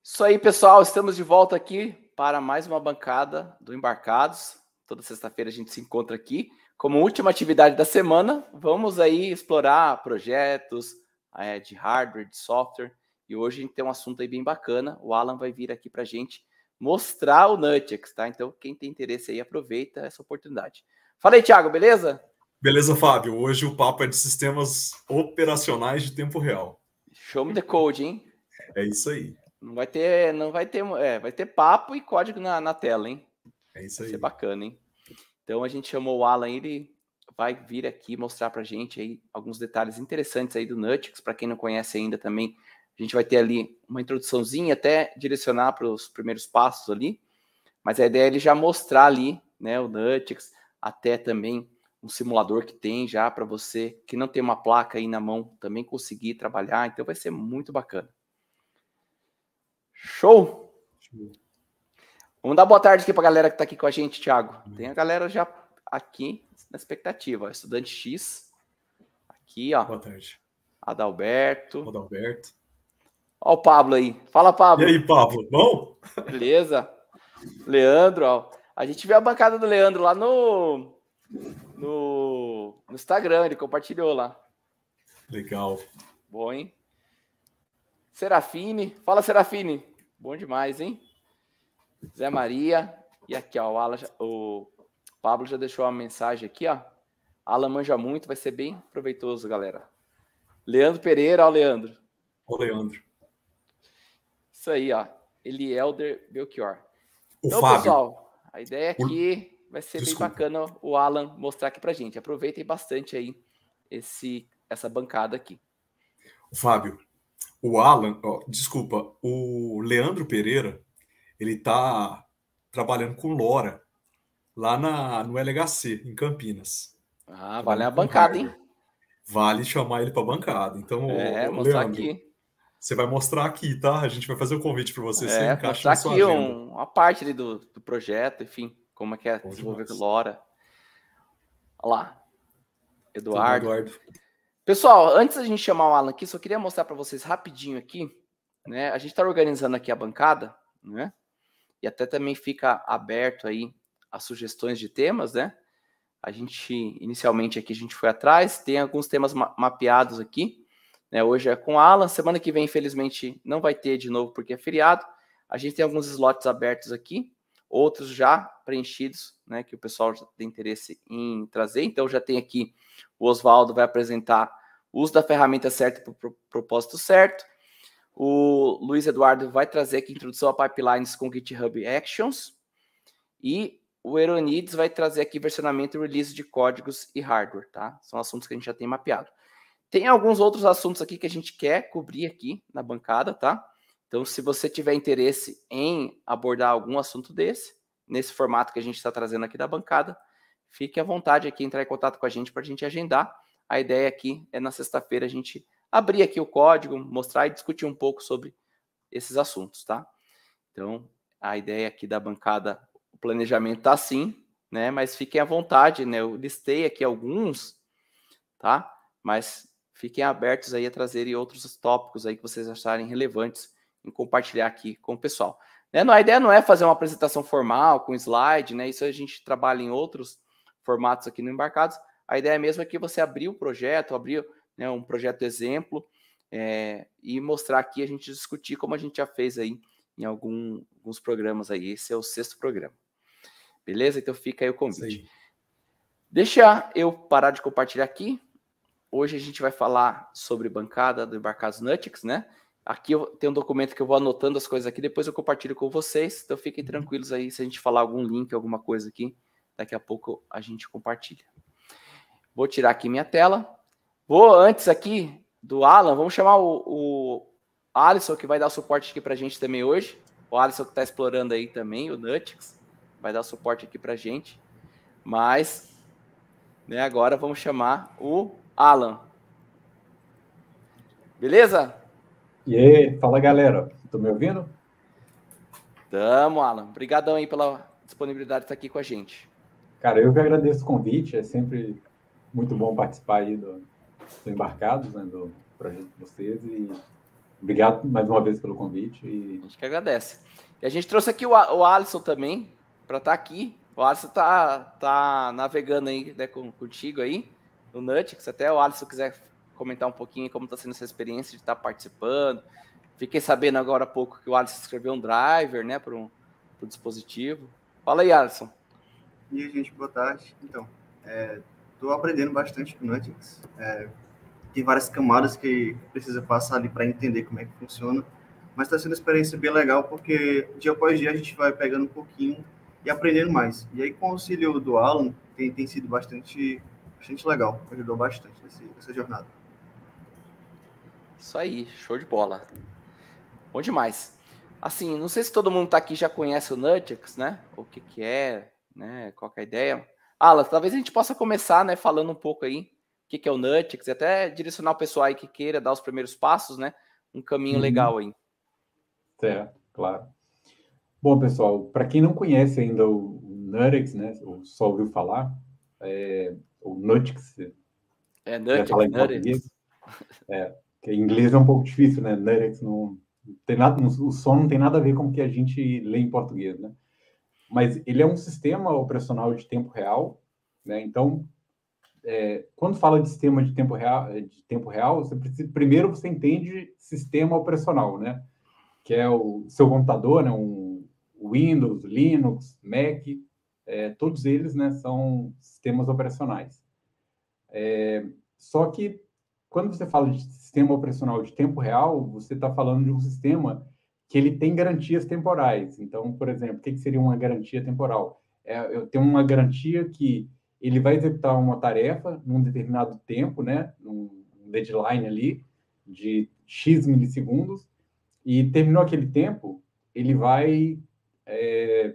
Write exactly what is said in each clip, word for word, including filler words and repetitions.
Isso aí, pessoal. Estamos de volta aqui para mais uma bancada do Embarcados. Toda sexta-feira a gente se encontra aqui. Como última atividade da semana, vamos aí explorar projetos é, de hardware, de software. E hoje a gente tem um assunto aí bem bacana. O Alan vai vir aqui para a gente mostrar o Nutanix, tá? Então, quem tem interesse aí, aproveita essa oportunidade. Fala aí, Thiago, beleza? Beleza, Fábio. Hoje o papo é de sistemas operacionais de tempo real. Show me the code, hein? É isso aí. Não vai ter, não vai ter, é, vai ter papo e código na, na tela, hein? É isso vai aí. Vai ser bacana, hein? Então a gente chamou o Alan, ele vai vir aqui mostrar pra gente aí alguns detalhes interessantes aí do Nutanix. Para quem não conhece ainda também, a gente vai ter ali uma introduçãozinha até direcionar para os primeiros passos ali. Mas a ideia é ele já mostrar ali, né, o Nutanix, até também um simulador que tem já para você que não tem uma placa aí na mão também conseguir trabalhar. Então vai ser muito bacana. Show? Show. Vamos dar boa tarde aqui para a galera que está aqui com a gente, Thiago. Tem a galera já aqui na expectativa. Estudante X. Aqui, ó. Boa tarde. Adalberto. Adalberto. Ó o Pablo aí. Fala, Pablo. E aí, Pablo? Bom? Beleza. Leandro, ó. A gente viu a bancada do Leandro lá no, no, no Instagram. Ele compartilhou lá. Legal. Bom, hein? Serafine. Fala, Serafine. Bom demais, hein? Zé Maria. E aqui, ó, o, Alan, o Pablo já deixou uma mensagem aqui, ó. Alan manja muito, vai ser bem proveitoso, galera. Leandro Pereira, ó, Leandro. Ó, Leandro. Isso aí, ó. Elielder Belchior. O então, Fábio. Pessoal, a ideia aqui o... vai ser Desculpa. bem bacana o Alan mostrar aqui pra gente. Aproveitem bastante aí esse, essa bancada aqui. O Fábio, o Alan, ó, desculpa, o Leandro Pereira, ele está trabalhando com LoRa lá na, no L H C, em Campinas. Ah, vale a bancada, hardware. hein? Vale chamar ele para bancada. Então, é, ô, mostrar Leandro, aqui. Você vai mostrar aqui, tá? A gente vai fazer o convite para você, É, você encaixa mostrar na sua aqui agenda. um, uma parte ali do, do projeto, enfim, como é que é Bom desenvolver demais. LoRa. Olha lá. Eduardo. Eduardo. Pessoal, antes da gente chamar o Alan aqui, só queria mostrar para vocês rapidinho aqui, né? A gente está organizando aqui a bancada, né? E até também fica aberto aí as sugestões de temas, né? A gente, inicialmente aqui, a gente foi atrás, tem alguns temas ma mapeados aqui, né? Hoje é com o Alan, semana que vem, infelizmente, não vai ter de novo porque é feriado. A gente tem alguns slots abertos aqui, outros já preenchidos, né? Que o pessoal já tem interesse em trazer. Então, já tem aqui, o Oswaldo vai apresentar o uso da ferramenta certa para o pro propósito certo. O Luiz Eduardo vai trazer aqui introdução a pipelines com GitHub Actions. E o Eronides vai trazer aqui versionamento e release de códigos e hardware, tá? São assuntos que a gente já tem mapeado. Tem alguns outros assuntos aqui que a gente quer cobrir aqui na bancada, tá? Então, se você tiver interesse em abordar algum assunto desse, nesse formato que a gente está trazendo aqui da bancada, fique à vontade aqui, entrar em contato com a gente para a gente agendar. A ideia aqui é na sexta-feira a gente abrir aqui o código, mostrar e discutir um pouco sobre esses assuntos, tá? Então, a ideia aqui da bancada, o planejamento tá assim, né? Mas fiquem à vontade, né? Eu listei aqui alguns, tá? Mas fiquem abertos aí a trazerem outros tópicos aí que vocês acharem relevantes em compartilhar aqui com o pessoal. Né? A ideia não é fazer uma apresentação formal com slide, né? Isso a gente trabalha em outros formatos aqui no Embarcados. A ideia mesmo é que você abrir o projeto, abrir, né, um projeto exemplo é, e mostrar aqui, a gente discutir como a gente já fez aí em algum, alguns programas aí. Esse é o sexto programa. Beleza? Então fica aí o convite. Sim. Deixa eu parar de compartilhar aqui. Hoje a gente vai falar sobre bancada do Embarcados Nutanix, né? Aqui eu tenho um documento que eu vou anotando as coisas aqui, depois eu compartilho com vocês. Então fiquem tranquilos aí, se a gente falar algum link, alguma coisa aqui, daqui a pouco a gente compartilha. Vou tirar aqui minha tela. Vou antes aqui do Alan, vamos chamar o, o Alisson, que vai dar suporte aqui para a gente também hoje. O Alisson que está explorando aí também, o Nutanix, vai dar suporte aqui para a gente. Mas, né, agora vamos chamar o Alan. Beleza? E aí, fala galera, estão me ouvindo? Tamo, Alan. Obrigadão aí pela disponibilidade de estar aqui com a gente. Cara, eu que agradeço o convite, é sempre muito bom participar aí do, do Embarcados, né, do projeto de vocês, e Obrigado mais uma vez pelo convite. E... A gente que agradece. E a gente trouxe aqui o, o Alisson também, para estar tá aqui. O Alisson tá, tá navegando aí, né, com, contigo aí, no Nutix. Até o Alisson quiser comentar um pouquinho como está sendo essa experiência de estar tá participando. Fiquei sabendo agora há pouco que o Alisson escreveu um driver, né, para o dispositivo. Fala aí, Alisson. E aí, gente, boa tarde. Então, estou é, aprendendo bastante com o Nutix. É, tem várias camadas que precisa passar ali para entender como é que funciona. Mas está sendo uma experiência bem legal, porque dia após dia a gente vai pegando um pouquinho e aprendendo mais. E aí, com o auxílio do Alan, tem, tem sido bastante, bastante legal. Ajudou bastante nesse, nessa jornada. Isso aí, show de bola. Bom demais. Assim, não sei se todo mundo tá aqui já conhece o Nutix, né? O que que é, né? Qual que é a ideia? Alan, talvez a gente possa começar, né, falando um pouco aí o que que é o Nutix, e até direcionar o pessoal aí que queira dar os primeiros passos, né? Um caminho uhum. legal aí. Certo, claro. Bom, pessoal, para quem não conhece ainda o Nutix, né, ou só ouviu falar, é, o Nutix, é Nutix, falar em português, é, que em inglês é um pouco difícil, né? Nutix não tem nada, o som não tem nada a ver com o que a gente lê em português, né? Mas ele é um sistema operacional de tempo real, né? Então, é, quando fala de sistema de tempo real, de tempo real, você precisa, primeiro você entende sistema operacional, né? Que é o seu computador, né? Um Windows, Linux, Mac, é, todos eles, né, são sistemas operacionais. É, só que quando você fala de sistema operacional de tempo real, você está falando de um sistema que ele tem garantias temporais. Então, por exemplo, o que seria uma garantia temporal? É, eu tenho uma garantia que ele vai executar uma tarefa num determinado tempo, né, num deadline ali de X milissegundos, e terminou aquele tempo, ele vai é,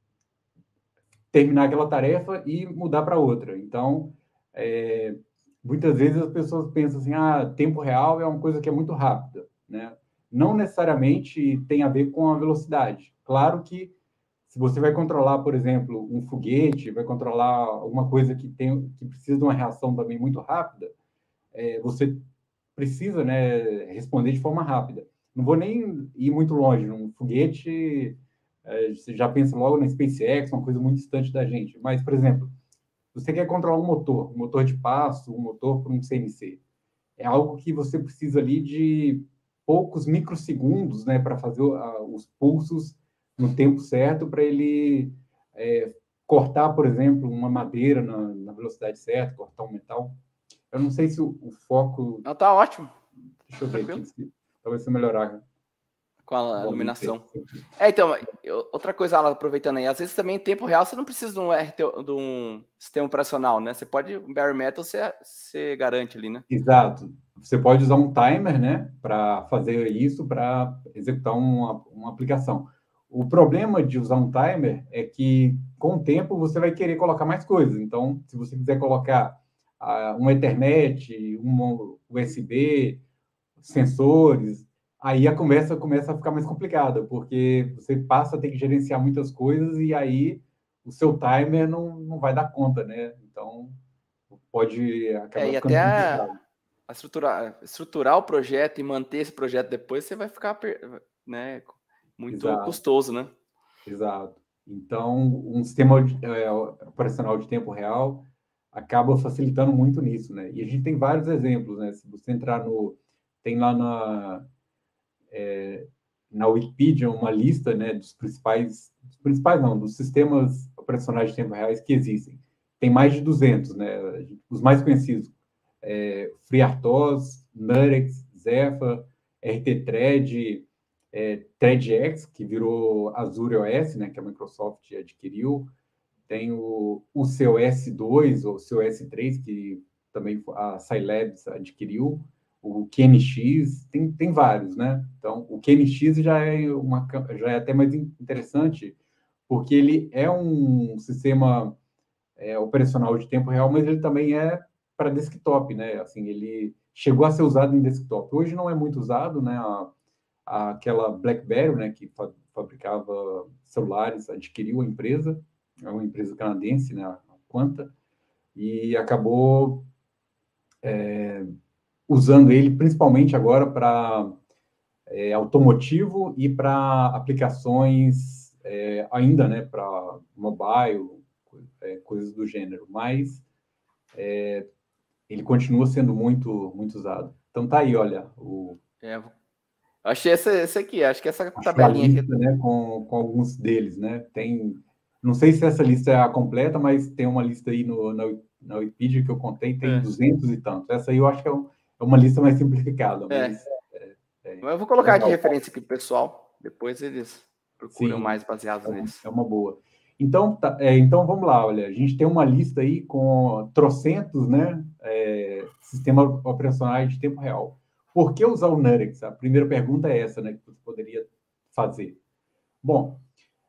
terminar aquela tarefa e mudar para outra. Então, é, muitas vezes as pessoas pensam assim, ah, tempo real é uma coisa que é muito rápida, né? Não necessariamente tem a ver com a velocidade. Claro que se você vai controlar, por exemplo, um foguete, vai controlar alguma coisa que tem que precisa de uma reação também muito rápida, é, você precisa, né, responder de forma rápida. Não vou nem ir muito longe. Um foguete, é, você já pensa logo na SpaceX, uma coisa muito distante da gente. Mas, por exemplo, você quer controlar um motor, um motor de passo, um motor para um C N C. É algo que você precisa ali de poucos microsegundos, né, para fazer uh, os pulsos no tempo certo, para ele é, cortar, por exemplo, uma madeira na, na velocidade certa, cortar um metal. Eu não sei se o, o foco... Não, tá ótimo. Deixa eu ver Tranquilo. aqui, se, talvez se eu melhorar. Com a iluminação. É, então, outra coisa, aproveitando aí, às vezes também em tempo real você não precisa de um, R T, de um sistema operacional, né? Você pode, um bare metal, você, você garante ali, né? Exato. Você pode usar um timer, né, para fazer isso, para executar uma, uma aplicação. O problema de usar um timer é que, com o tempo, você vai querer colocar mais coisas. Então, se você quiser colocar uh, um Ethernet, um U S B, sensores, aí a conversa começa a ficar mais complicada, porque você passa a ter que gerenciar muitas coisas e aí o seu timer não, não vai dar conta, né? Então, pode acabar é, e ficando até a, a estruturar, estruturar o projeto e manter esse projeto depois, você vai ficar, né, muito Exato. custoso, né? Exato. Então, um sistema é, operacional de tempo real acaba facilitando muito nisso, né? E a gente tem vários exemplos, né? Se você entrar no... Tem lá na... É, na Wikipedia uma lista, né, dos principais... Dos principais não, dos sistemas operacionais de tempo reais que existem. Tem mais de duzentos, né? Os mais conhecidos. É, FreeRTOS, Nutanix, Zephyr, R T Thread, é, ThreadX, que virou Azure O S, né, que a Microsoft adquiriu. Tem o, o C O S dois ou C O S três, que também a Scilabs adquiriu. O Q N X, tem, tem vários, né? Então, o Q N X já é, uma, já é até mais interessante, porque ele é um sistema é, operacional de tempo real, mas ele também é para desktop, né? Assim, ele chegou a ser usado em desktop. Hoje não é muito usado, né? A, a, aquela BlackBerry, né, que fa fabricava celulares, adquiriu a empresa, é uma empresa canadense, né, a Quanta, e acabou... É, usando ele principalmente agora para é, automotivo e para aplicações é, ainda, né, para mobile, é, coisas do gênero, mas é, ele continua sendo muito, muito usado. Então tá aí, olha, o... É, achei esse, esse aqui, acho que essa Achei tabelinha a lista, aqui. né, com, com alguns deles, né? Tem, não sei se essa lista é a completa, mas tem uma lista aí no, na, na Wikipedia que eu contei, tem É. duzentos e tantos. Essa aí eu acho que é, um, é uma lista mais simplificada, É. mas... É, é, eu vou colocar legal. de referência aqui pro pessoal, depois eles procuram Sim, mais baseados é, neles. É uma boa. Então, tá, é, então, vamos lá, olha, a gente tem uma lista aí com trocentos, né, é, sistemas operacionais de tempo real. Por que usar o Nurex? A primeira pergunta é essa, né, que você poderia fazer. Bom,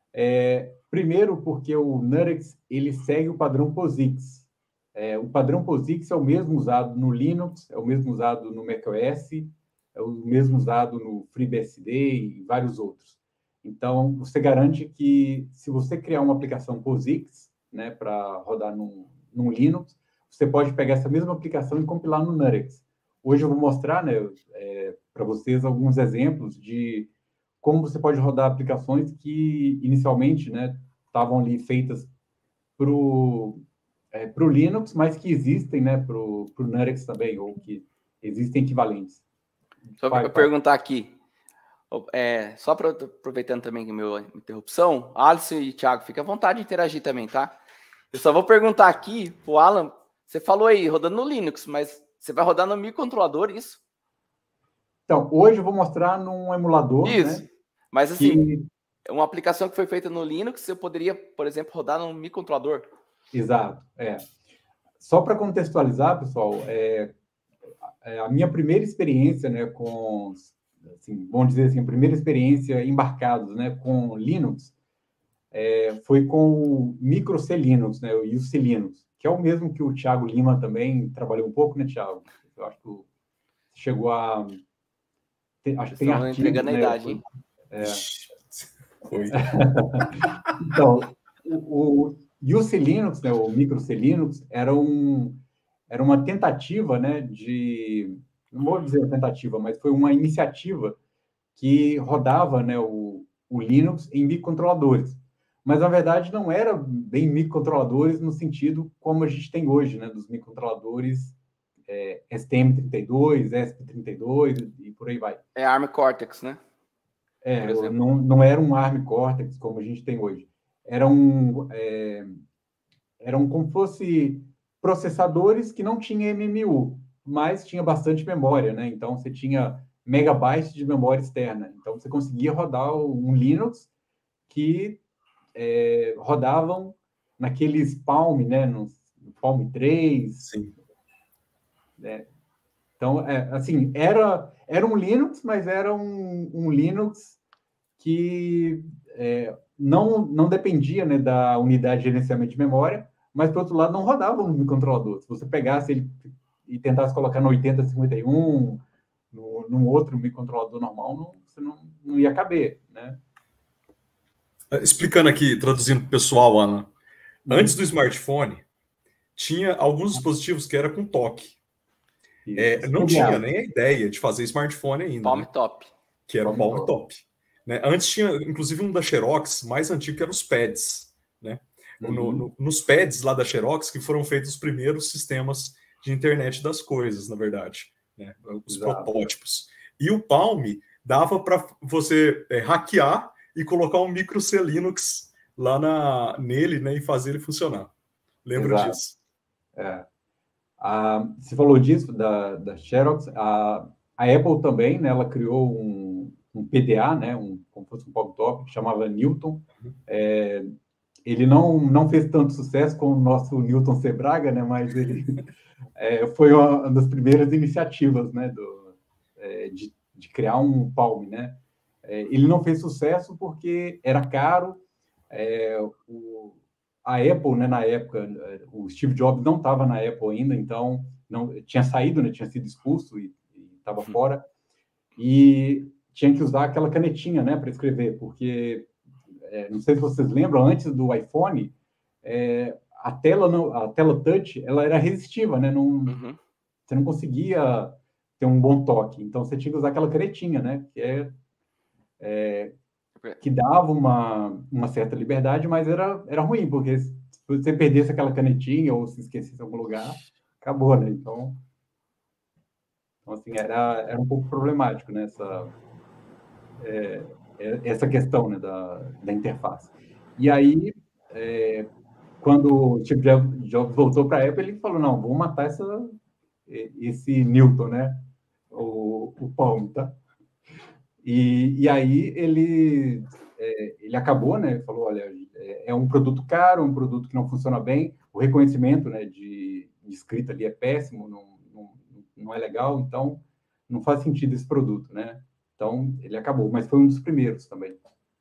é, primeiro porque o Nurex, ele segue o padrão POSIX. É, o padrão POSIX é o mesmo usado no Linux, é o mesmo usado no macOS, é o mesmo usado no FreeBSD e vários outros. Então, você garante que, se você criar uma aplicação POSIX, né, para rodar num, num Linux, você pode pegar essa mesma aplicação e compilar no Nurex. Hoje eu vou mostrar, né, é, para vocês alguns exemplos de como você pode rodar aplicações que, inicialmente, né, estavam ali feitas para o é, pro Linux, mas que existem, né, para o Nurex também, ou que existem equivalentes. Só para perguntar aqui, é, só pra, aproveitando também que a minha interrupção, Alisson e Thiago, fica à vontade de interagir também, tá? Eu só vou perguntar aqui pro Alan, você falou aí, rodando no Linux, mas você vai rodar no microcontrolador, isso? Então, hoje eu vou mostrar num emulador, isso, né? Mas assim, que... uma aplicação que foi feita no Linux, eu poderia, por exemplo, rodar num microcontrolador? Exato, é. Só para contextualizar, pessoal, é, é, a minha primeira experiência, né, com, assim, vamos dizer assim, a primeira experiência embarcados, né, com Linux, é, foi com o Micro C Linux, né, o U C Linux, que é o mesmo que o Thiago Lima também trabalhou um pouco, né, Thiago? Eu acho que chegou a... Tem, acho que tem artigos, entregando né? a idade, hein? É. Foi. Então, o, o U C Linux, né, o Micro C Linux, era, um, era uma tentativa, né, de... Não vou dizer tentativa, mas foi uma iniciativa que rodava, né, o, o Linux em microcontroladores. Mas, na verdade, não era bem microcontroladores no sentido como a gente tem hoje, né, dos microcontroladores é, S T M trinta e dois, E S P trinta e dois e por aí vai. É ARM Cortex, né? É, não, não era um ARM Cortex como a gente tem hoje. Era um, é, eram como fosse processadores que não tinham M M U, mas tinha bastante memória, né? Então, você tinha megabytes de memória externa. Então, você conseguia rodar um Linux que é, rodavam naqueles Palm, né? No Palm três. Sim. Né? Então, é, assim, era, era um Linux, mas era um, um Linux que é, não, não dependia, né, da unidade de gerenciamento de memória, mas, por outro lado, não rodava no microcontrolador. Se você pegasse ele e tentasse colocar no oitenta cinquenta e um, no, num outro microcontrolador normal, não, você não, não ia caber, né? Explicando aqui, traduzindo para o pessoal, Ana. Antes do smartphone, tinha alguns dispositivos que era com toque. É, não tinha nem a ideia de fazer smartphone ainda. Palm né? Top. Que era o Palm Palm Top. Né? Antes tinha, inclusive, um da Xerox, mais antigo, que era os pads. Né? Uhum. No, no, nos pads lá da Xerox, que foram feitos os primeiros sistemas de internet das coisas, na verdade. Né? Os Exato. protótipos. E o Palm dava para você é, hackear e colocar um micro C Linux lá na, nele, né, e fazer ele funcionar. Lembro Exato. disso. É. Ah, você falou disso, da, da Xerox. A, a Apple também, né, ela criou um, um P D A, né, um, como fosse um Palm Top, que chamava Newton. É, ele não, não fez tanto sucesso com o nosso Newton C. Braga, né, mas ele é, foi uma das primeiras iniciativas, né, do, é, de, de criar um Palm, né. É, ele não fez sucesso porque era caro, é, o, a Apple, né, na época, o Steve Jobs não estava na Apple ainda, então não tinha saído, né, tinha sido expulso e estava fora, e tinha que usar aquela canetinha, né, para escrever, porque, é, não sei se vocês lembram, antes do iPhone, é, a tela não, a tela touch, ela era resistiva, né, não, uhum. você não conseguia ter um bom toque. Então, você tinha que usar aquela canetinha, né? Que, é, é, que dava uma, uma certa liberdade, mas era, era ruim, porque se você perdesse aquela canetinha ou se esquecesse em algum lugar, acabou, né? Então, então assim, era, era um pouco problemático, né? Essa, é, essa questão, né? da, da interface. E aí, é, quando o Steve Jobs voltou para a Apple, ele falou, não, vou matar essa, esse Newton, né? O, o Palm, tá? E, e aí ele, é, ele acabou, né? Falou, olha, é, é um produto caro, um produto que não funciona bem, o reconhecimento, né, de, de escrita ali é péssimo, não, não, não é legal, então não faz sentido esse produto, né? Então ele acabou, mas foi um dos primeiros também.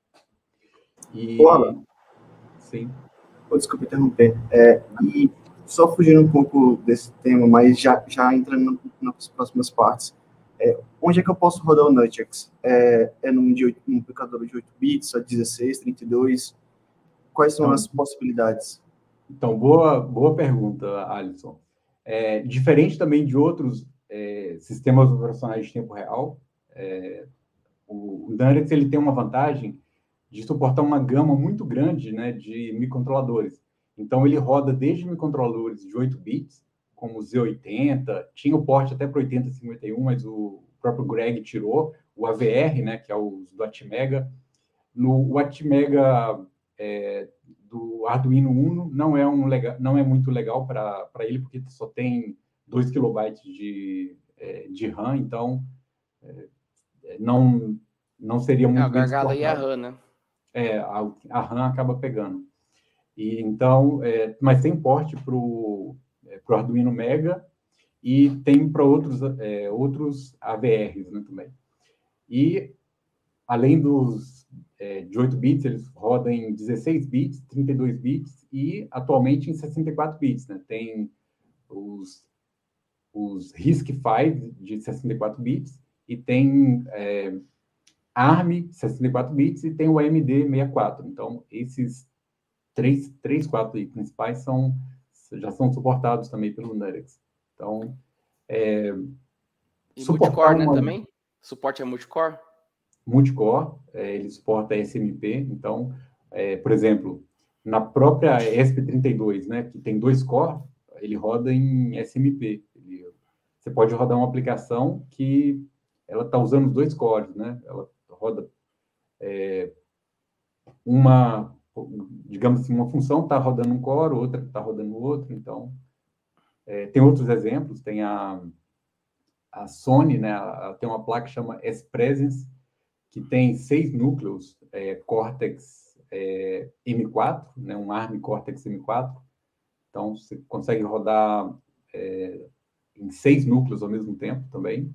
E, Olá. sim. Oh, desculpa interromper. É, e só fugindo um pouco desse tema, mas já, já entrando nas próximas partes. É, onde é que eu posso rodar o Nutix? É, é num, de oito, num aplicador de oito bits, a dezesseis, trinta e dois? Quais são então, as possibilidades? Então, boa, boa pergunta, Alisson. É, diferente também de outros é, sistemas operacionais de tempo real, é, o, o Nutix ele tem uma vantagem de suportar uma gama muito grande, né, de microcontroladores. Então, ele roda desde microcontroladores de oito bits, como o Z oitenta, tinha o porte até para oitenta e cinquenta e um, mas o próprio Greg tirou, o A V R, né, que é o do Atmega. No, o Atmega é, do Arduino Uno não é, um legal, não é muito legal para ele, porque só tem dois kilobytes de, é, de RAM, então é, não, não seria muito é, a bem gargalo aí é a suportado. RAM, né? É, a, a RAM acaba pegando. E, então, é, mas tem porte para o é, Arduino Mega e tem para outros, é, outros A V Rs, né, também. E, além dos é, de oito bits, eles rodam em dezesseis bits, trinta e dois bits e, atualmente, em sessenta e quatro bits. Né? Tem os, os RISC V de sessenta e quatro bits e tem... É, ARM, sessenta e quatro bits, e tem o A M D sessenta e quatro. Então, esses três, três quatro principais são, já são suportados também pelo Nutix. Então, é, e multicore, uma... né, também? Suporte é multicore? Multicore, é, ele suporta S M P. Então, é, por exemplo, na própria E S P trinta e dois, né, que tem dois core, ele roda em S M P. Ele, você pode rodar uma aplicação que ela está usando os dois cores, né? Ela roda é, uma, digamos assim, uma função está rodando um core, outra está rodando outro, então é, tem outros exemplos, tem a, a Sony, né, a, a, tem uma placa que chama S-Presence, que tem seis núcleos, é, Cortex é, M quatro, né, um ARM Cortex M quatro, então você consegue rodar é, em seis núcleos ao mesmo tempo também,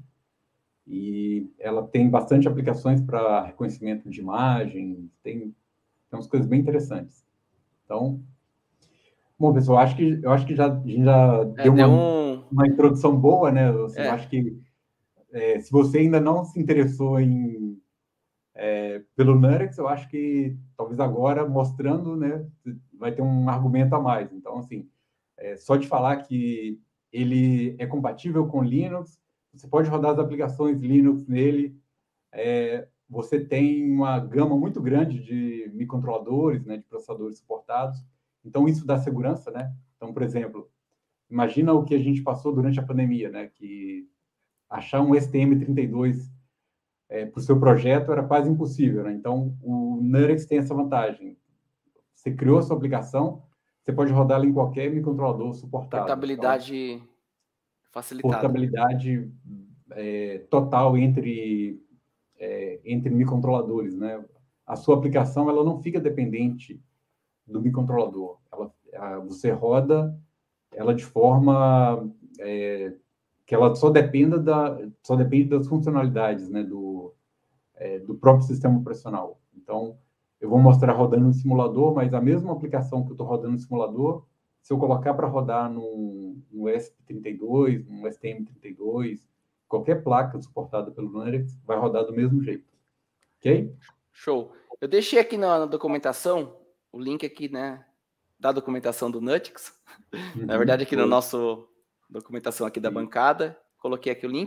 e ela tem bastante aplicações para reconhecimento de imagem, tem, tem umas coisas bem interessantes. Então, bom, pessoal, acho que, eu acho que já, a gente já É, deu, deu uma, um... uma introdução boa, né? Assim, é. Eu acho que é, se você ainda não se interessou em, é, pelo Nutix, eu acho que talvez agora, mostrando, né, vai ter um argumento a mais. Então, assim, é, só de falar que ele é compatível com Linux, você pode rodar as aplicações Linux nele, é, você tem uma gama muito grande de microcontroladores, né, de processadores suportados, então isso dá segurança, né? Então, por exemplo, imagina o que a gente passou durante a pandemia, né, que achar um S T M trinta e dois é, para o seu projeto era quase impossível, né? Então, o Nutix tem essa vantagem. Você criou a sua aplicação, você pode rodá-la em qualquer microcontrolador suportado. Portabilidade então, facilitada. Portabilidade é, total entre, é, entre microcontroladores, né? A sua aplicação ela não fica dependente do microcontrolador. Ela, a, você roda ela de forma é, que ela só dependa da, só depende das funcionalidades, né, do, é, do próprio sistema operacional. Então, eu vou mostrar rodando no simulador, mas a mesma aplicação que eu estou rodando no simulador, se eu colocar para rodar no, no E S P trinta e dois, no S T M trinta e dois, qualquer placa suportada pelo Nutix vai rodar do mesmo jeito. Ok? Show. Eu deixei aqui na, na documentação, o link aqui, né, da documentação do Nutix. Uhum, na verdade, aqui foi. no nosso documentação aqui da Sim. bancada, coloquei aqui o link.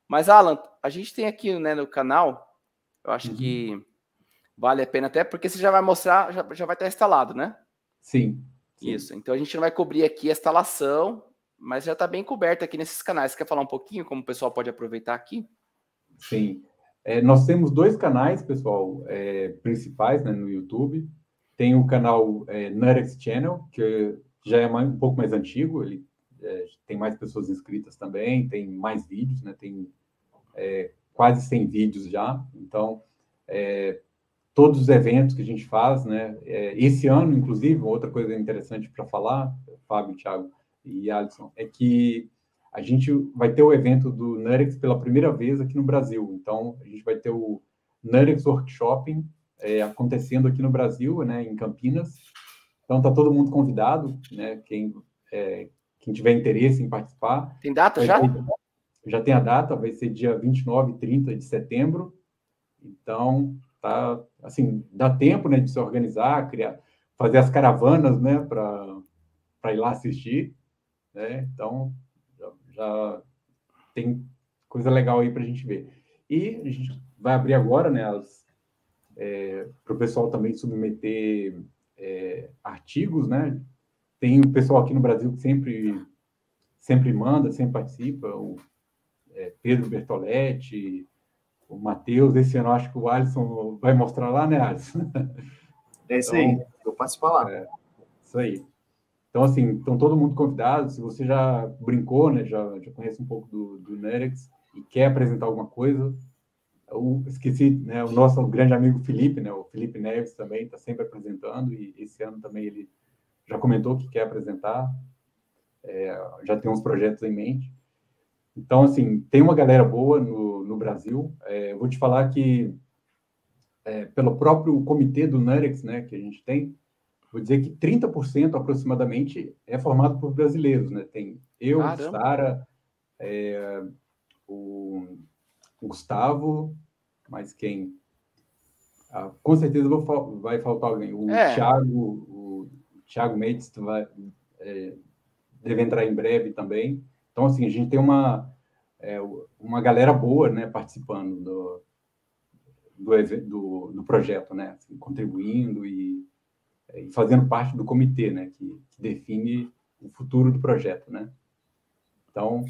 Mas, Alan, a gente tem aqui, né, no canal, eu acho Uhum. que vale a pena até, porque você já vai mostrar, já, já vai estar instalado, né? Sim, sim. Isso, então a gente não vai cobrir aqui a instalação, mas já está bem coberto aqui nesses canais. Você quer falar um pouquinho como o pessoal pode aproveitar aqui? Sim. É, nós temos dois canais, pessoal, é, principais, né, no YouTube. Tem o canal é, Nurex Channel, que já é mais, um pouco mais antigo, ele é, tem mais pessoas inscritas também, tem mais vídeos, né, tem é, quase cem vídeos já. Então, é, todos os eventos que a gente faz, né, é, esse ano, inclusive, outra coisa interessante para falar, Fábio, Thiago e Alisson, é que a gente vai ter o evento do Nurex pela primeira vez aqui no Brasil. Então, a gente vai ter o Nurex Workshop é, acontecendo aqui no Brasil, né, em Campinas. Então, está todo mundo convidado, né, quem, é, quem tiver interesse em participar. Tem data vai já? Ter, já tem a data, vai ser dia vinte e nove e trinta de setembro. Então, tá, assim, dá tempo, né, de se organizar, criar, fazer as caravanas, né, para ir lá assistir, né? Então, já, já tem coisa legal aí para a gente ver. E a gente vai abrir agora, né, é, para o pessoal também submeter é, artigos, né? Tem o pessoal aqui no Brasil que sempre, sempre manda, sempre participa, o é, Pedro Bertoletti, o Matheus. Esse ano acho que o Alisson vai mostrar lá, né, Alisson? É isso então, aí, vou participar lá. É, isso aí. Então, assim, estão todo mundo convidado. Se você já brincou, né, já, já conhece um pouco do, do Nurex e quer apresentar alguma coisa, eu esqueci, né, o nosso grande amigo Felipe, né, o Felipe Neves também está sempre apresentando, e esse ano também ele já comentou que quer apresentar, é, já tem uns projetos em mente. Então, assim, tem uma galera boa no, no Brasil. É, eu vou te falar que, é, pelo próprio comitê do Nurex, né, que a gente tem, vou dizer que trinta por cento aproximadamente é formado por brasileiros, né? Tem eu, Caramba. Sara, é, o Gustavo, mas quem? Ah, com certeza vou, vai faltar alguém. O É. Thiago, o Thiago Mendes vai, é, deve entrar em breve também. Então, assim, a gente tem uma, é, uma galera boa, né, participando do, do, do, do projeto, né? Assim, contribuindo e e fazendo parte do comitê, né, que, que define o futuro do projeto, né? Então,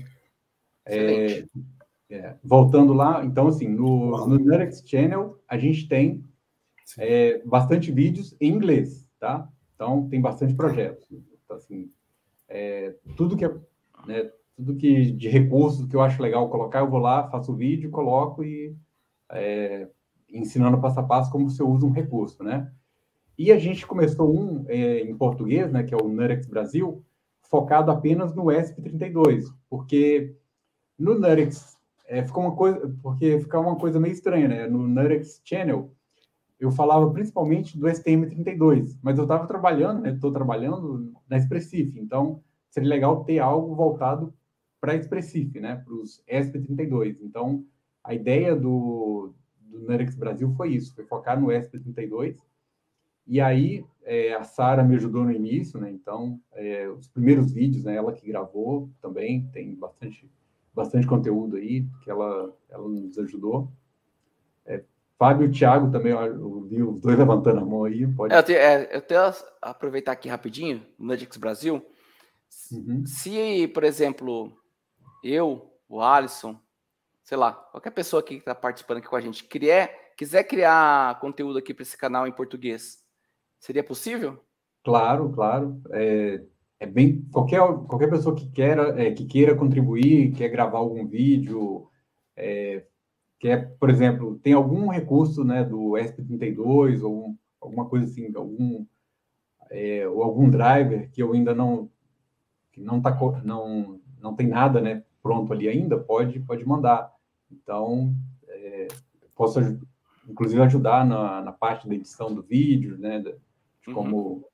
é, é, voltando lá, então, assim, no, no Nurex Channel, a gente tem é, bastante vídeos em inglês, tá? Então, tem bastante projetos. Então, assim, é, tudo que é, né, tudo que de recursos que eu acho legal colocar, eu vou lá, faço o vídeo, coloco e é, ensinando passo a passo como você usa um recurso, né? E a gente começou um é, em português, né, que é o Nurex Brasil, focado apenas no E S P trinta e dois, porque no Nurex é, ficou uma coisa, porque ficava uma coisa meio estranha, né? No Nurex Channel eu falava principalmente do S T M trinta e dois, mas eu estava trabalhando, né? Estou trabalhando na Expressif, então seria legal ter algo voltado para a Expressif, né? Para os E S P trinta e dois. Então a ideia do, do Nurex Brasil foi isso, foi focar no E S P trinta e dois. E aí, é, a Sara me ajudou no início, né? Então, é, os primeiros vídeos, né? Ela que gravou também, tem bastante, bastante conteúdo aí, que ela, ela nos ajudou. É, Fábio e Thiago também, eu vi os dois levantando a mão aí. Pode... É, eu, tenho, é, eu tenho aproveitar aqui rapidinho, no Nurex Brasil. Uhum. Se, por exemplo, eu, o Alisson, sei lá, qualquer pessoa aqui que está participando aqui com a gente, crier, quiser criar conteúdo aqui para esse canal em português, seria possível? Claro, claro. É, é bem qualquer, qualquer pessoa que queira, é, que queira contribuir, quer gravar algum vídeo, é, quer, por exemplo, tem algum recurso, né, do E S P trinta e dois ou um, alguma coisa assim, algum é, ou algum driver que eu ainda não que não tá não não tem nada, né, pronto ali ainda, pode pode mandar. Então, é, posso inclusive ajudar na, na parte da edição do vídeo, né, de Uhum. como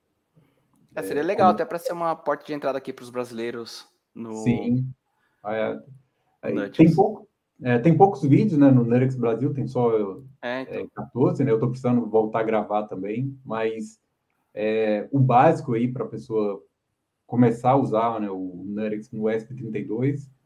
É, seria legal como... até para ser uma porta de entrada aqui para os brasileiros no Sim. É, no tem pouco é, tem poucos vídeos, né, no Nurex Brasil, tem só é, então. é, quatorze, né? Eu estou precisando voltar a gravar também, mas é, o básico aí para a pessoa começar a usar, né, o Nurex no E S P trinta e dois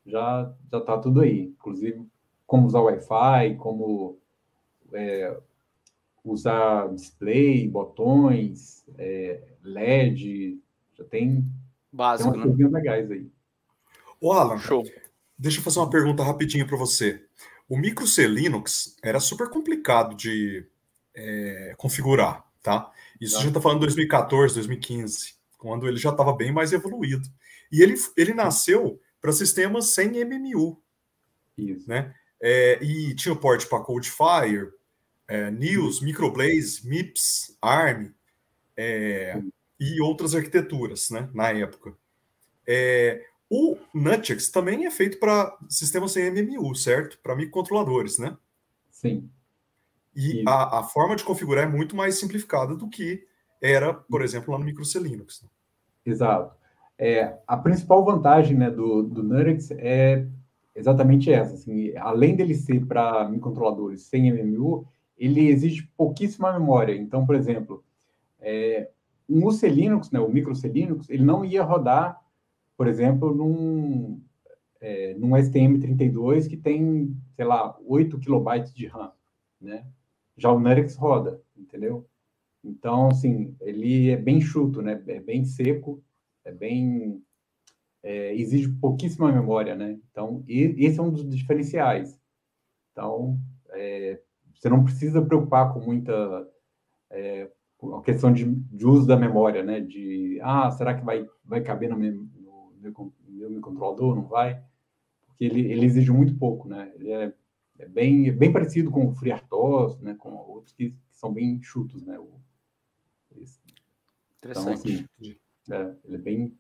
já já está tudo aí. Inclusive, como usar Wi-Fi, como é, usar display, botões, é, L E D, já tem, Básico, tem umas né? coisinhas legais aí. Ô, Alan, Show. deixa eu fazer uma pergunta rapidinho para você. O micro C Linux era super complicado de é, configurar, tá? Isso a gente está falando de dois mil e quatorze, dois mil e quinze, quando ele já estava bem mais evoluído. E ele, ele nasceu para sistemas sem M M U. Isso. Né? É, e tinha o port para Codefire, é, News, Microblaze, MIPS, ARM é, e outras arquiteturas, né, na época. É, o Nutix também é feito para sistemas sem M M U, certo? Para microcontroladores, né? Sim. E a, a forma de configurar é muito mais simplificada do que era, por exemplo, lá no micro C Linux. Né? Exato. É, a principal vantagem, né, do, do Nutix é exatamente essa. Assim, além dele ser para microcontroladores sem M M U, ele exige pouquíssima memória. Então, por exemplo, é, um C Linux, né, o micro C Linux, ele não ia rodar, por exemplo, num, é, num S T M trinta e dois que tem, sei lá, oito kilobytes de RAM, né? Já o Nutix roda, entendeu? Então, assim, ele é bem enxuto, né? É bem seco, é bem... É, exige pouquíssima memória, né? Então, e, esse é um dos diferenciais. Então, é, você não precisa preocupar com muita... É, a questão de, de uso da memória, né? De, ah, será que vai, vai caber no meu, no meu, meu microcontrolador? Não vai? Porque ele, ele exige muito pouco, né? Ele é, é bem, bem parecido com o FreeRTOS, né? Com outros que, que são bem enxutos, né? O, esse. Interessante. Então, assim, é, ele é bem,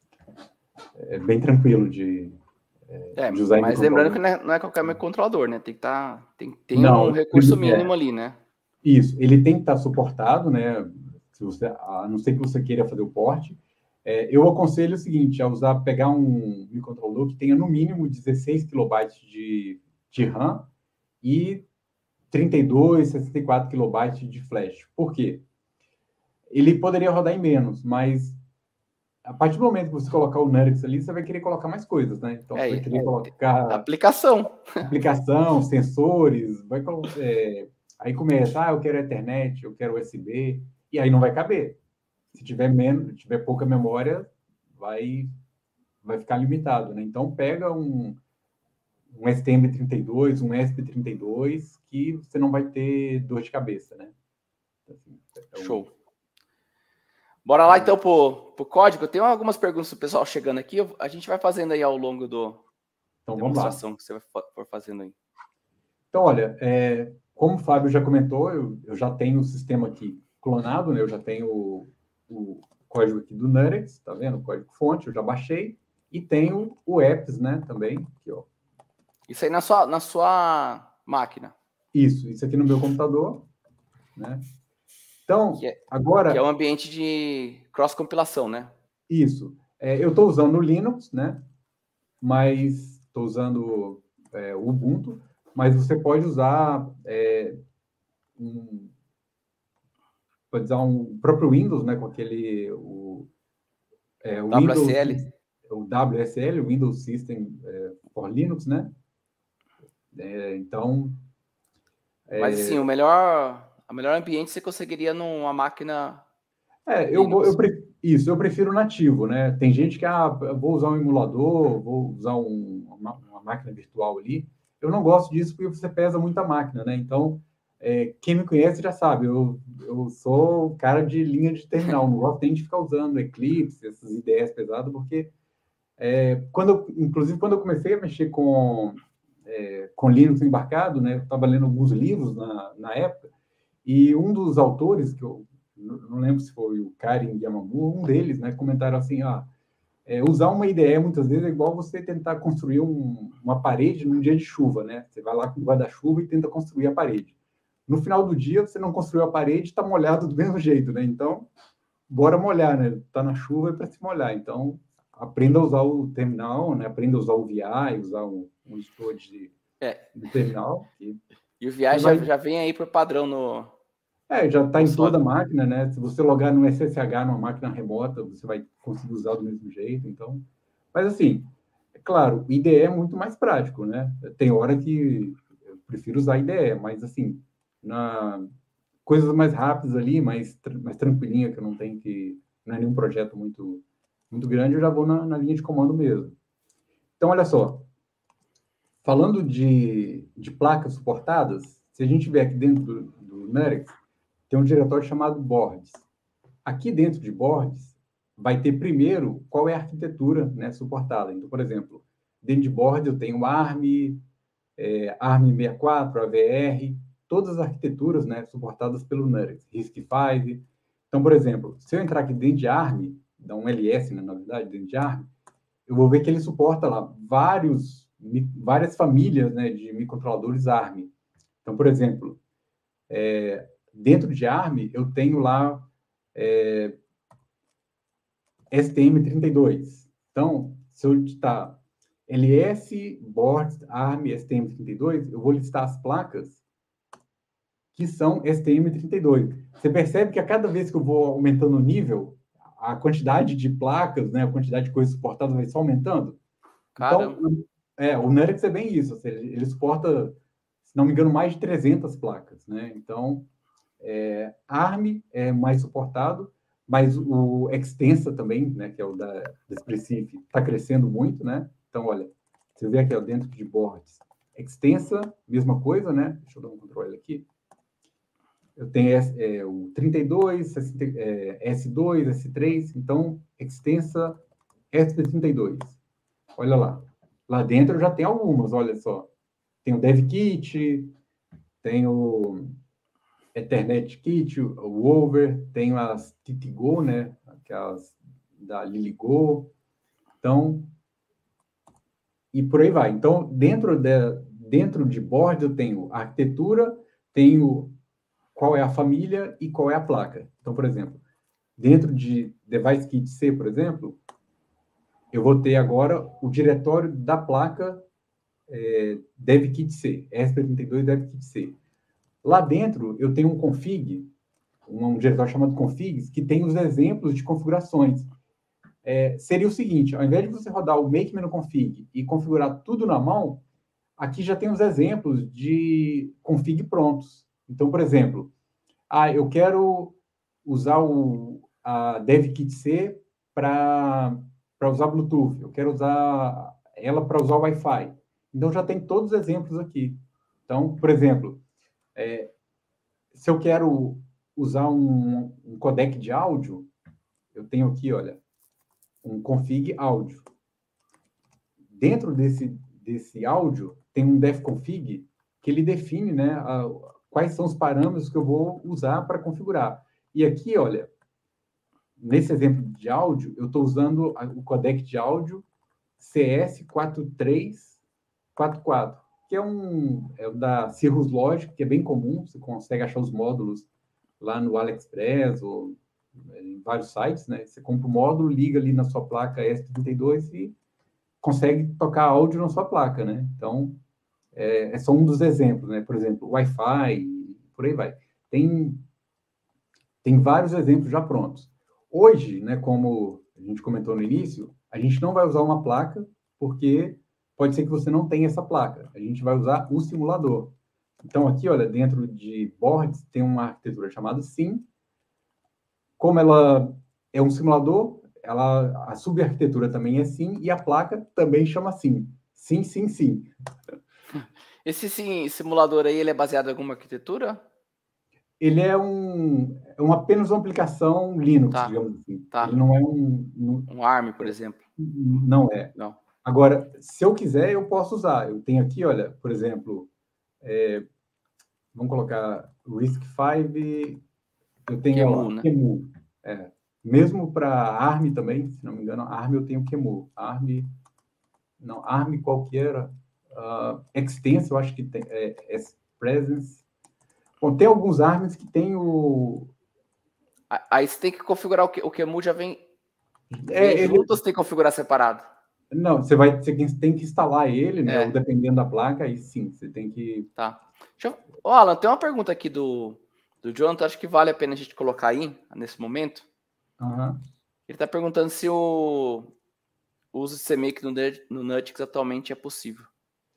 é bem tranquilo de, É, de usar. mas lembrando que não é, não é qualquer microcontrolador, né? Tem que tá, tem, tem não, um recurso é, mínimo ali, né? Isso, ele tem que estar suportado, né? Se você, a não ser que você queira fazer o porte. É, eu aconselho o seguinte, a usar, pegar um microcontrolador que tenha no mínimo dezesseis kilobytes de, de RAM e trinta e dois, sessenta e quatro kilobytes de flash. Por quê? Ele poderia rodar em menos, mas a partir do momento que você colocar o Nutix ali, você vai querer colocar mais coisas, né? Então, É, você vai querer é, colocar... Aplicação. Aplicação, sensores, vai é, aí começa, ah, eu quero Ethernet, eu quero U S B, e aí não vai caber. Se tiver menos, tiver pouca memória, vai, vai ficar limitado, né? Então, pega um, um S T M trinta e dois, um E S P trinta e dois, que você não vai ter dor de cabeça, né? Assim, é um... Show. Bora lá, então, pro, pro código. Tem algumas perguntas do pessoal chegando aqui. A gente vai fazendo aí ao longo do então, demonstração vamos lá. que você for fazendo aí. Então, olha, é, como o Fábio já comentou, eu, eu já tenho o sistema aqui clonado, né? Eu já tenho o, o código aqui do Nutix, tá vendo? O código fonte, eu já baixei. E tenho o apps, né? Também, aqui, ó. Isso aí na sua, na sua máquina. Isso, isso aqui no meu computador, né? Então, que é, agora... Que é um ambiente de cross-compilação, né? Isso. É, eu estou usando o Linux, né? Mas estou usando é, o Ubuntu, mas você pode usar é, um, pode usar um próprio Windows, né? Com aquele o, é, o W S L. Windows, o W S L, o Windows System é, for Linux, né? É, então, mas assim, o melhor, a melhor ambiente você conseguiria numa máquina. É, eu, eu prefiro, isso, eu prefiro nativo, né? Tem gente que, ah, vou usar um emulador, vou usar um, uma, uma máquina virtual ali. Eu não gosto disso porque você pesa muito a máquina, né? Então, é, quem me conhece já sabe, eu, eu sou cara de linha de terminal, não gosto nem de ficar usando Eclipse, essas ideias pesadas, porque, é, quando eu, inclusive, quando eu comecei a mexer com, é, com Linux embarcado, né? Eu estava lendo alguns livros na, na época, e um dos autores que eu não lembro se foi o Karim Yamamura, um deles, né, comentaram assim, ah, é, usar uma I D E muitas vezes é igual você tentar construir um, uma parede num dia de chuva, né? Você vai lá com o guarda-chuva e tenta construir a parede. No final do dia, você não construiu a parede, está molhado do mesmo jeito, né? Então, bora molhar, né? Tá na chuva é para se molhar. Então, aprenda a usar o terminal, né? Aprenda a usar o V I, usar um, um editor de, é. de terminal. E, e o V I já, vai... já vem aí por padrão no... É, já está em toda a máquina, né? Se você logar no S S H numa máquina remota, você vai conseguir usar do mesmo jeito, então... Mas, assim, claro, o I D E é muito mais prático, né? Tem hora que eu prefiro usar I D E, mas assim, na coisas mais rápidas ali, mais, mais tranquilinha, que eu não tenho que... Não é nenhum projeto muito, muito grande, eu já vou na, na linha de comando mesmo. Então, olha só. Falando de, de placas suportadas, se a gente vier aqui dentro do, do Nutanix, tem um diretório chamado boards. Aqui dentro de boards, vai ter primeiro qual é a arquitetura, né, suportada. Então, por exemplo, dentro de boards eu tenho ARM, é, ARM sessenta e quatro, A V R, todas as arquiteturas, né, suportadas pelo Nutanix, RISC V. Então, por exemplo, se eu entrar aqui dentro de ARM, dá um L S, né, na verdade, dentro de ARM, eu vou ver que ele suporta lá vários, várias famílias, né, de microcontroladores ARM. Então, por exemplo, é, dentro de ARM, eu tenho lá é, S T M trinta e dois. Então, se eu digitar L S, boards, ARM, S T M trinta e dois, eu vou listar as placas que são S T M trinta e dois. Você percebe que a cada vez que eu vou aumentando o nível, a quantidade de placas, né, a quantidade de coisas suportadas vai só aumentando. Caramba. Então, é, o Nutanix é bem isso. Seja, ele suporta, se não me engano, mais de trezentas placas, né? Então, é, ARM é mais suportado, mas o Extensa também, né, que é o da, da Expressif, está crescendo muito, né? Então, olha, você vê aqui ó, dentro de boards, Extensa, mesma coisa, né? Deixa eu dar um controle aqui. Eu tenho é, o trinta e dois, é, S dois, S três, então, Extensa S trinta e dois. Olha lá. Lá dentro já tem algumas, olha só. Tem o DevKit, tem o Ethernet Kit, o Over, tem as TiTiGo, né? Aquelas da LiliGo. Então, e por aí vai. Então, dentro de, dentro de board eu tenho a arquitetura, tenho qual é a família e qual é a placa. Então, por exemplo, dentro de Device Kit C, por exemplo, eu vou ter agora o diretório da placa é, DevKit C, E S P trinta e dois DevKit C. Lá dentro, eu tenho um config, um, um diretório chamado configs, que tem os exemplos de configurações. É, seria o seguinte, ao invés de você rodar o make menu config e configurar tudo na mão, aqui já tem os exemplos de config prontos. Então, por exemplo, ah, eu quero usar o, a DevKit C para usar Bluetooth, eu quero usar ela para usar o Wi-Fi. Então, já tem todos os exemplos aqui. Então, por exemplo, é, se eu quero usar um, um codec de áudio, eu tenho aqui, olha, um config áudio. Dentro desse, desse áudio, tem um devconfig que ele define, né, a, quais são os parâmetros que eu vou usar para configurar. E aqui, olha, nesse exemplo de áudio, eu estou usando o codec de áudio C S quatro três quatro quatro, que é um é o da Cirrus Logic, que é bem comum, você consegue achar os módulos lá no AliExpress ou em vários sites, né? Você compra o módulo, liga ali na sua placa S trinta e dois e consegue tocar áudio na sua placa, né? Então, é, é só um dos exemplos, né? Por exemplo, Wi-Fi, por aí vai. Tem, tem vários exemplos já prontos. Hoje, né, como a gente comentou no início, a gente não vai usar uma placa, porque pode ser que você não tenha essa placa. A gente vai usar o simulador. Então, aqui, olha, dentro de boards, tem uma arquitetura chamada SIM. Como ela é um simulador, ela, a subarquitetura também é SIM, e a placa também chama SIM. SIM, SIM, SIM. Esse sim, simulador aí, ele é baseado em alguma arquitetura? Ele é um, é um apenas uma aplicação Linux, tá. digamos assim. Tá. Ele não é um... Um, um ARM, por exemplo. Não é. Não. Agora, se eu quiser, eu posso usar. Eu tenho aqui, olha, por exemplo, é, vamos colocar RISC V, eu tenho QEMU, né? QEMU. É. Mesmo para ARM também, se não me engano, ARM eu tenho QEMU. ARM, não, ARM qualquer, uh, Extensa, eu acho que tem, é, é Presence. Bom, tem alguns ARMs que tem o... Aí você tem que configurar o, que, o QEMU já vem, é, vem ele... junto ou você tem que configurar separado? Não, você vai, você tem que instalar ele, né? É. Ou dependendo da placa, aí sim, você tem que... Tá. Deixa eu... Ô, Alan, tem uma pergunta aqui do, do Jonathan, acho que vale a pena a gente colocar aí, nesse momento. Uhum. Ele está perguntando se o, o uso de C M A que no, no Nutix atualmente é possível?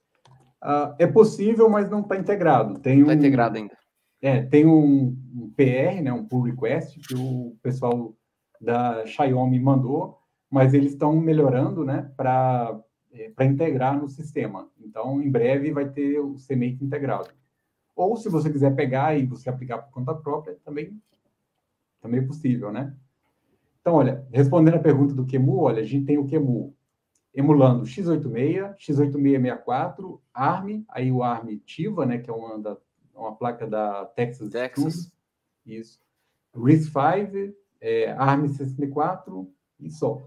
Uh, é possível, mas não está integrado. Tem não está um, integrado ainda. É, tem um, um P R, né, um pull request, que o pessoal da Xiaomi mandou, mas eles estão melhorando, né, para é, para integrar no sistema. Então, em breve vai ter o C M A integrado. Ou, se você quiser pegar e você aplicar por conta própria, também, também é possível, né? Então, olha, respondendo a pergunta do QEMU, olha, a gente tem o QEMU emulando x oitenta e seis, x oitenta e seis sessenta e quatro, A R M, aí o A R M Tiva, né, que é uma, da, uma placa da Texas. Texas. Isso. R I S cinco, é, A R M sessenta e quatro e só.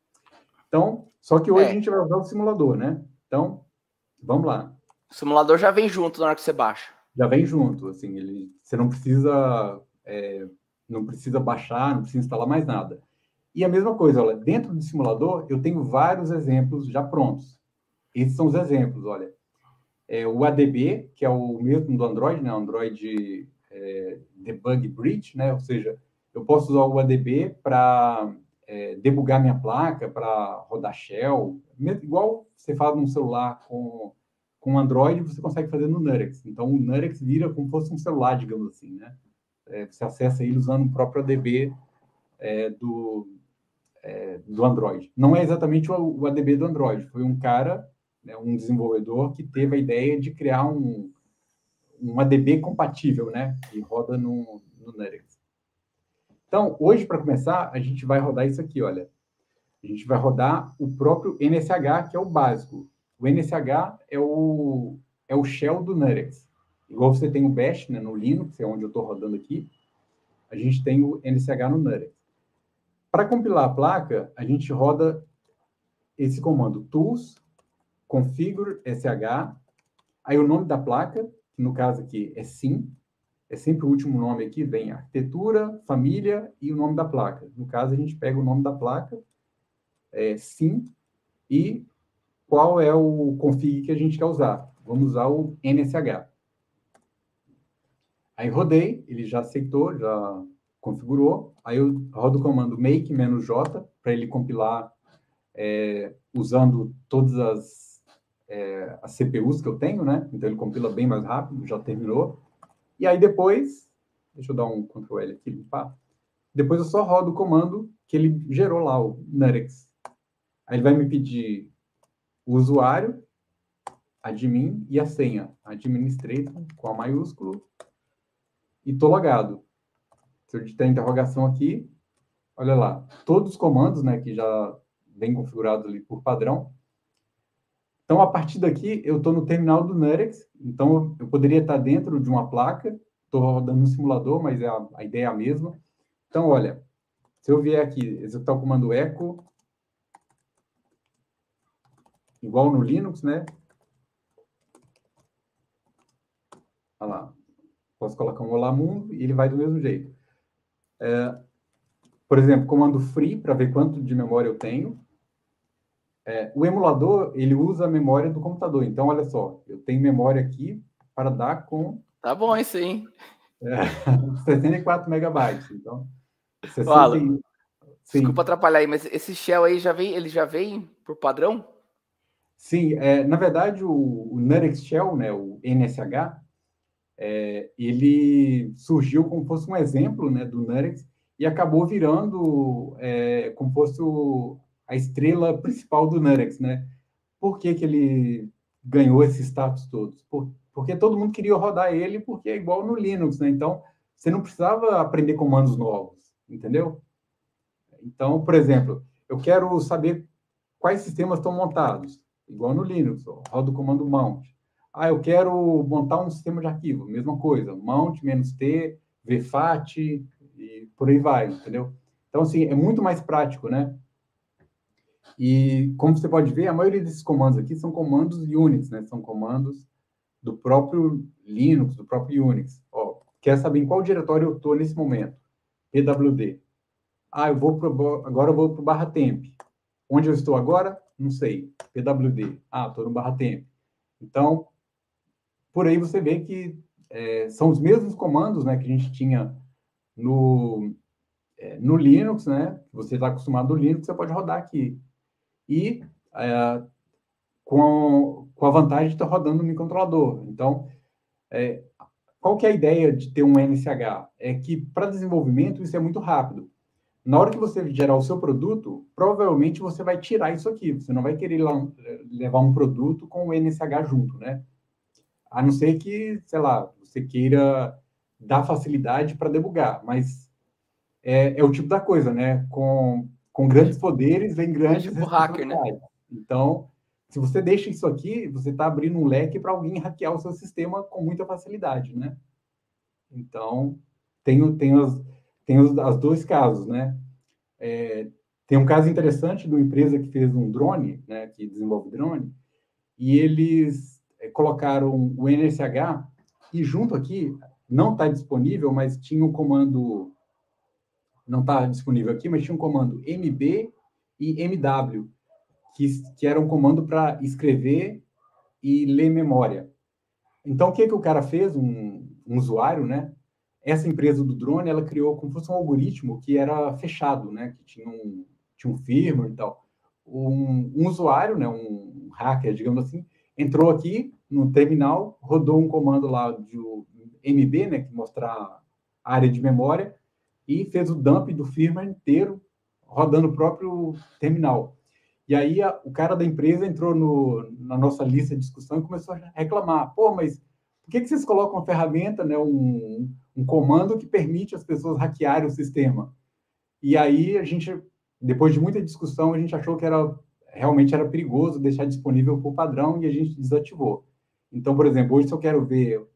Então, só que hoje é. a gente vai usar o simulador, né? Então, vamos lá. O simulador já vem junto na hora que você baixa. Já vem junto, assim, ele, você não precisa, é, não precisa baixar, não precisa instalar mais nada. E a mesma coisa, olha, dentro do simulador, eu tenho vários exemplos já prontos. Esses são os exemplos, olha. É, o A D B, que é o mesmo do Android, né? Android é, Debug Bridge, né? Ou seja, eu posso usar o A D B para é, debugar minha placa, para rodar shell. Igual você faz no celular com, com Android, você consegue fazer no Nutix. Então, o Nutix vira como se fosse um celular, digamos assim, né? É, você acessa ele usando o próprio A D B é, do... É, do Android. Não é exatamente o, o A D B do Android, foi um cara, né, um desenvolvedor que teve a ideia de criar um, um A D B compatível, né, que roda no, no Nutix. Então, hoje, para começar, a gente vai rodar isso aqui, olha. A gente vai rodar o próprio N S H, que é o básico. O N S H é o, é o shell do Nutix. Igual você tem o Bash, né, no Linux, é onde eu estou rodando aqui, a gente tem o N S H no Nutix. Para compilar a placa, a gente roda esse comando tools, configure sh, aí o nome da placa, que no caso aqui é sim, é sempre o último nome aqui, vem arquitetura, família e o nome da placa. No caso, a gente pega o nome da placa, é, sim, e qual é o config que a gente quer usar. Vamos usar o N S H. Aí rodei, ele já aceitou, já configurou, aí eu rodo o comando make-j para ele compilar é, usando todas as, é, as C P Us que eu tenho, né? Então ele compila bem mais rápido, já terminou. E aí depois, deixa eu dar um control L aqui, limpar. Depois eu só rodo o comando que ele gerou lá, o Nutix. Aí ele vai me pedir o usuário, admin e a senha. Administrator com a maiúsculo e tô logado. Se eu digitar interrogação aqui, olha lá, todos os comandos, né, que já vem configurados ali por padrão. Então, a partir daqui, eu estou no terminal do Nutix, então eu poderia estar dentro de uma placa, estou rodando no simulador, mas é a, a ideia é a mesma. Então, olha, se eu vier aqui, executar o comando echo, igual no Linux, né? Olha lá, posso colocar um olá mundo e ele vai do mesmo jeito. É, por exemplo, comando free, para ver quanto de memória eu tenho. É, o emulador, ele usa a memória do computador. Então, olha só, eu tenho memória aqui para dar com... Tá bom isso aí, hein? É, sessenta e quatro megabytes. Então, sessenta... Fala. Desculpa atrapalhar aí, mas esse shell aí, já vem, ele já vem por padrão? Sim, é, na verdade, o, o Nutix Shell, né, o N S H, é, ele surgiu como fosse um exemplo, né, do Nutix e acabou virando é, como fosse o, a estrela principal do Nutix, né? Por que que ele ganhou esse status todo? Por, porque todo mundo queria rodar ele, porque é igual no Linux, né? Então, você não precisava aprender comandos novos, entendeu? Então, por exemplo, eu quero saber quais sistemas estão montados, igual no Linux, ó, roda o comando mount. Ah, eu quero montar um sistema de arquivo, mesma coisa, mount, "-t", vfat, e por aí vai, entendeu? Então, assim, é muito mais prático, né? E, como você pode ver, a maioria desses comandos aqui são comandos Unix, né? São comandos do próprio Linux, do próprio Unix. Ó, quer saber em qual diretório eu estou nesse momento? P W D. Ah, eu vou pro, agora eu vou para o barra temp. Onde eu estou agora? Não sei. P W D. Ah, estou no barra temp. Então, por aí você vê que é, são os mesmos comandos, né, que a gente tinha no, é, no Linux, né? Você está acostumado no Linux, você pode rodar aqui. e é, com, com a vantagem de estar rodando no microcontrolador. Então, é, qual que é a ideia de ter um N S H? É que, para desenvolvimento, isso é muito rápido. Na hora que você gerar o seu produto, provavelmente você vai tirar isso aqui. Você não vai querer lá, levar um produto com o N S H junto, né? A não ser que, sei lá, você queira dar facilidade para debugar, mas é, é o tipo da coisa, né? Com, com grandes poderes vem grandes tipo hacker, né? Então, se você deixa isso aqui, você está abrindo um leque para alguém hackear o seu sistema com muita facilidade, né? Então, tem, tem, os, tem os as dois casos, né? É, tem um caso interessante de uma empresa que fez um drone, né? Que desenvolve drone, e eles é, colocaram o N S H e junto aqui, não está disponível, mas tinha um comando, não está disponível aqui, mas tinha um comando M B e M W, que, que era um comando para escrever e ler memória. Então, o que, que o cara fez? Um, um usuário, né? Essa empresa do drone, ela criou como se fosse um algoritmo que era fechado, né? Que tinha um, tinha um firmware e tal. Um, um usuário, né? Um hacker, digamos assim, entrou aqui no terminal, rodou um comando lá de M B, né? Que mostra a área de memória, e fez o dump do firmware inteiro, rodando o próprio terminal. E aí a, o cara da empresa entrou no, na nossa lista de discussão e começou a reclamar. Pô, mas por que, que vocês colocam uma ferramenta, né, um, um comando que permite as pessoas hackearem o sistema? E aí a gente, depois de muita discussão, a gente achou que era, realmente era perigoso deixar disponível por padrão e a gente desativou. Então, por exemplo, hoje se eu quero ver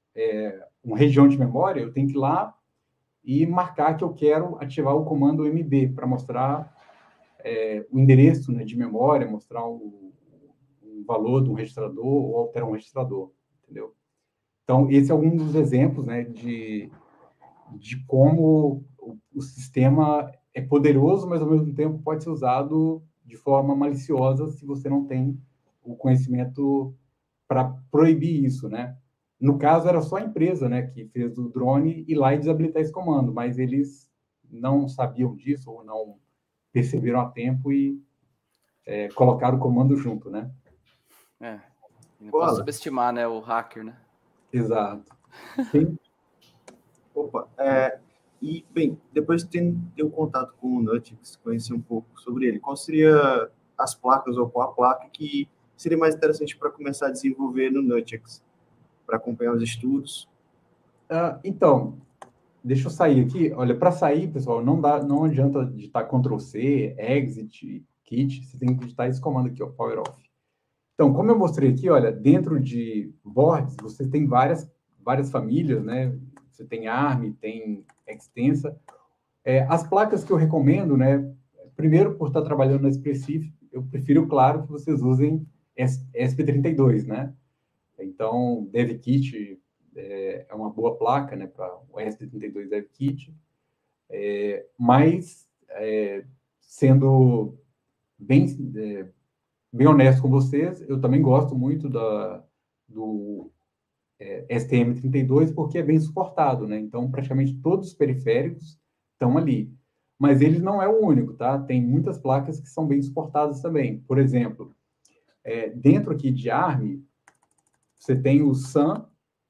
é, uma região de memória, eu tenho que ir lá e marcar que eu quero ativar o comando M B para mostrar é, o endereço, né, de memória, mostrar o, o valor de um registrador ou alterar um registrador, entendeu? Então, esse é algum dos exemplos, né, de, de como o, o sistema é poderoso, mas ao mesmo tempo pode ser usado de forma maliciosa se você não tem o conhecimento para proibir isso, né? No caso, era só a empresa, né, que fez o drone ir lá e desabilitar esse comando, mas eles não sabiam disso ou não perceberam a tempo e é, colocaram o comando junto, né? É. Não posso subestimar, né, o hacker, né? Exato. Sim. Opa, é, e, bem, depois de ter, ter um contato com o Nutix, conhecer um pouco sobre ele, qual seria as placas ou qual a placa que seria mais interessante para começar a desenvolver no Nutix, para acompanhar os estudos? Ah, então, deixa eu sair aqui. Olha, para sair, pessoal, não dá, não adianta digitar control C, Exit, Kit, você tem que digitar esse comando aqui, ó, Power Off. Então, como eu mostrei aqui, olha, dentro de boards, você tem várias, várias famílias, né? Você tem ARM, tem Extensa. É, as placas que eu recomendo, né? Primeiro, por estar trabalhando na Expressif, eu prefiro, claro, que vocês usem E S P trinta e dois, né? Então, DevKit é, é uma boa placa, né? Para o E S P trinta e dois DevKit. É, mas, é, sendo bem... É, bem honesto com vocês, eu também gosto muito da, do é, S T M trinta e dois porque é bem suportado, né? Então, praticamente todos os periféricos estão ali. Mas ele não é o único, tá? Tem muitas placas que são bem suportadas também. Por exemplo, é, dentro aqui de ARM, você tem o SAM,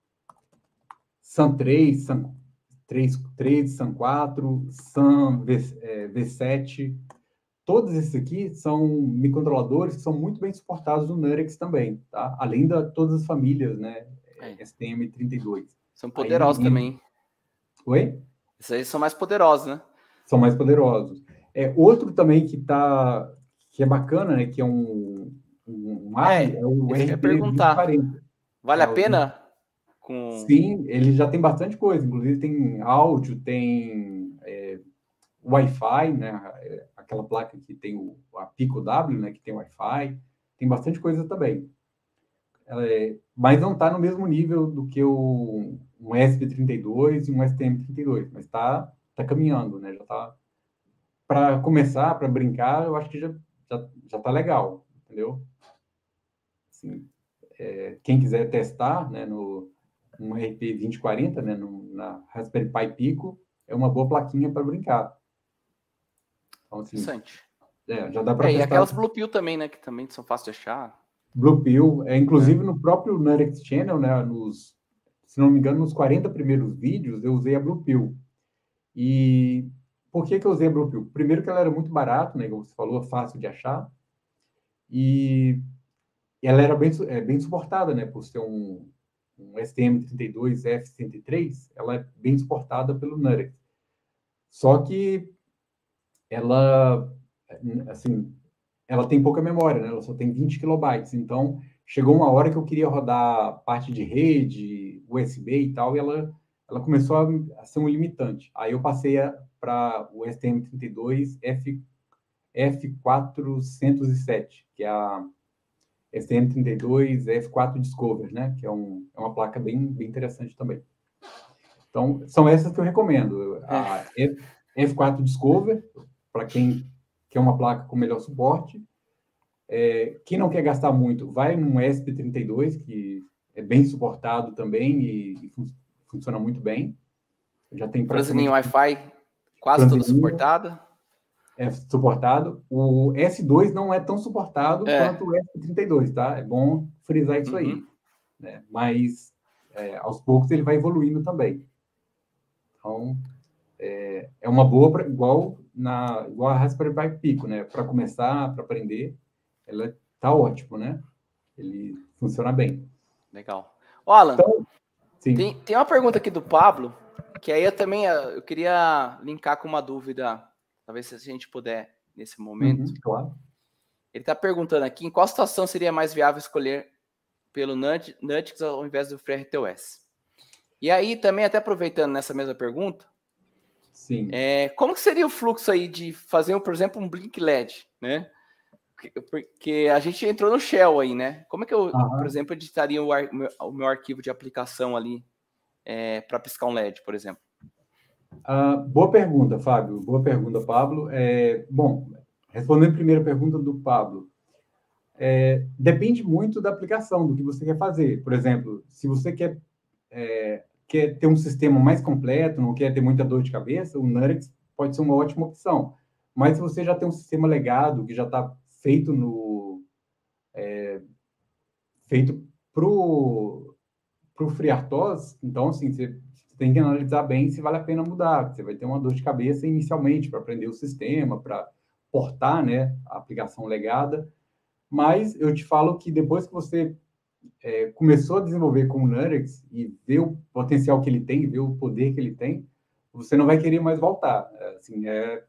SAM três, SAM três, SAM quatro, SAM V, é, V sete... Todos esses aqui são microcontroladores que são muito bem suportados no Nutix também, tá? Além de todas as famílias, né? É. S T M trinta e dois. São poderosos aí, também. Oi? Esses aí são mais poderosos, né? São mais poderosos. É, outro também que tá, que é bacana, né? Que é um, um, um é, é o R P vinte e quarenta. Vale é, a pena? O... Com... Sim, ele já tem bastante coisa. Inclusive tem áudio, tem é, Wi-Fi, né? Aquela placa que tem o, a Pico W, né? Que tem Wi-Fi. Tem bastante coisa também. É, mas não está no mesmo nível do que o, um E S P trinta e dois e um S T M trinta e dois, mas está tá caminhando, né? Já está para começar, para brincar, eu acho que já já já está legal, entendeu? Assim, é, quem quiser testar, né? No um R P vinte e quarenta, né? No, na Raspberry Pi Pico, é uma boa plaquinha para brincar. Então, assim, interessante. É, já dá para É, testar. e aquelas Blue Pill também, né? Que também são fáceis de achar. Blue Pill, é, inclusive no próprio Nurex Channel, né, nos, se não me engano, nos quarenta primeiros vídeos, eu usei a Blue Pill. E por que, que eu usei a Blue Pill? Primeiro que ela era muito barata, né, como você falou, fácil de achar. E ela era bem, é, bem suportada, né, por ser um, um S T M trinta e dois F cento e três, ela é bem suportada pelo Nurex. Só que ela, assim, ela tem pouca memória, né? Ela só tem vinte kilobytes. Então, chegou uma hora que eu queria rodar parte de rede, U S B e tal, e ela, ela começou a, a ser um limitante. Aí eu passei para o S T M trinta e dois F, F quatrocentos e sete, que é a S T M trinta e dois F quatro Discover, né? Que é, um, é uma placa bem, bem interessante também. Então, são essas que eu recomendo. A F quatro Discover, para quem quer uma placa com melhor suporte. É, quem não quer gastar muito, vai num E S P trinta e dois, que é bem suportado também e, e fun funciona muito bem. Já tem praticamente... Wi-Fi quase toda suportada. É suportado. O S dois não é tão suportado é. quanto o E S P trinta e dois, tá? É bom frisar isso uhum. aí. Né? Mas, é, aos poucos, ele vai evoluindo também. Então, é, é uma boa, pra, igual, na, igual a Raspberry Pi Pico, né? Para começar, para aprender, ela tá ótimo, né? Ele funciona bem. Legal. Ô, Alan, então, tem, tem uma pergunta aqui do Pablo, que aí eu também eu queria linkar com uma dúvida, talvez se a gente puder, nesse momento. Uhum, claro. Ele está perguntando aqui, em qual situação seria mais viável escolher pelo Nutix ao invés do FreeRTOS? E aí, também, até aproveitando nessa mesma pergunta, Sim. É, como que seria o fluxo aí de fazer, por exemplo, um Blink L E D, né? Porque, porque a gente entrou no Shell aí, né? Como é que eu, uhum. por exemplo, editaria o, ar, o, meu, o meu arquivo de aplicação ali é, para piscar um L E D, por exemplo? Uh, boa pergunta, Fábio. Boa pergunta, Pablo. É, bom, respondendo a primeira pergunta do Pablo, é, depende muito da aplicação, do que você quer fazer. Por exemplo, se você quer... É, quer ter um sistema mais completo, não quer ter muita dor de cabeça, o Nurex pode ser uma ótima opção. Mas se você já tem um sistema legado, que já está feito no... É, feito para o FreeRTOS, então, assim, você tem que analisar bem se vale a pena mudar. Você vai ter uma dor de cabeça inicialmente para aprender o sistema, para portar, né, a aplicação legada. Mas eu te falo que depois que você É, começou a desenvolver com o Nurex e ver o potencial que ele tem, ver o poder que ele tem, você não vai querer mais voltar. Assim, é,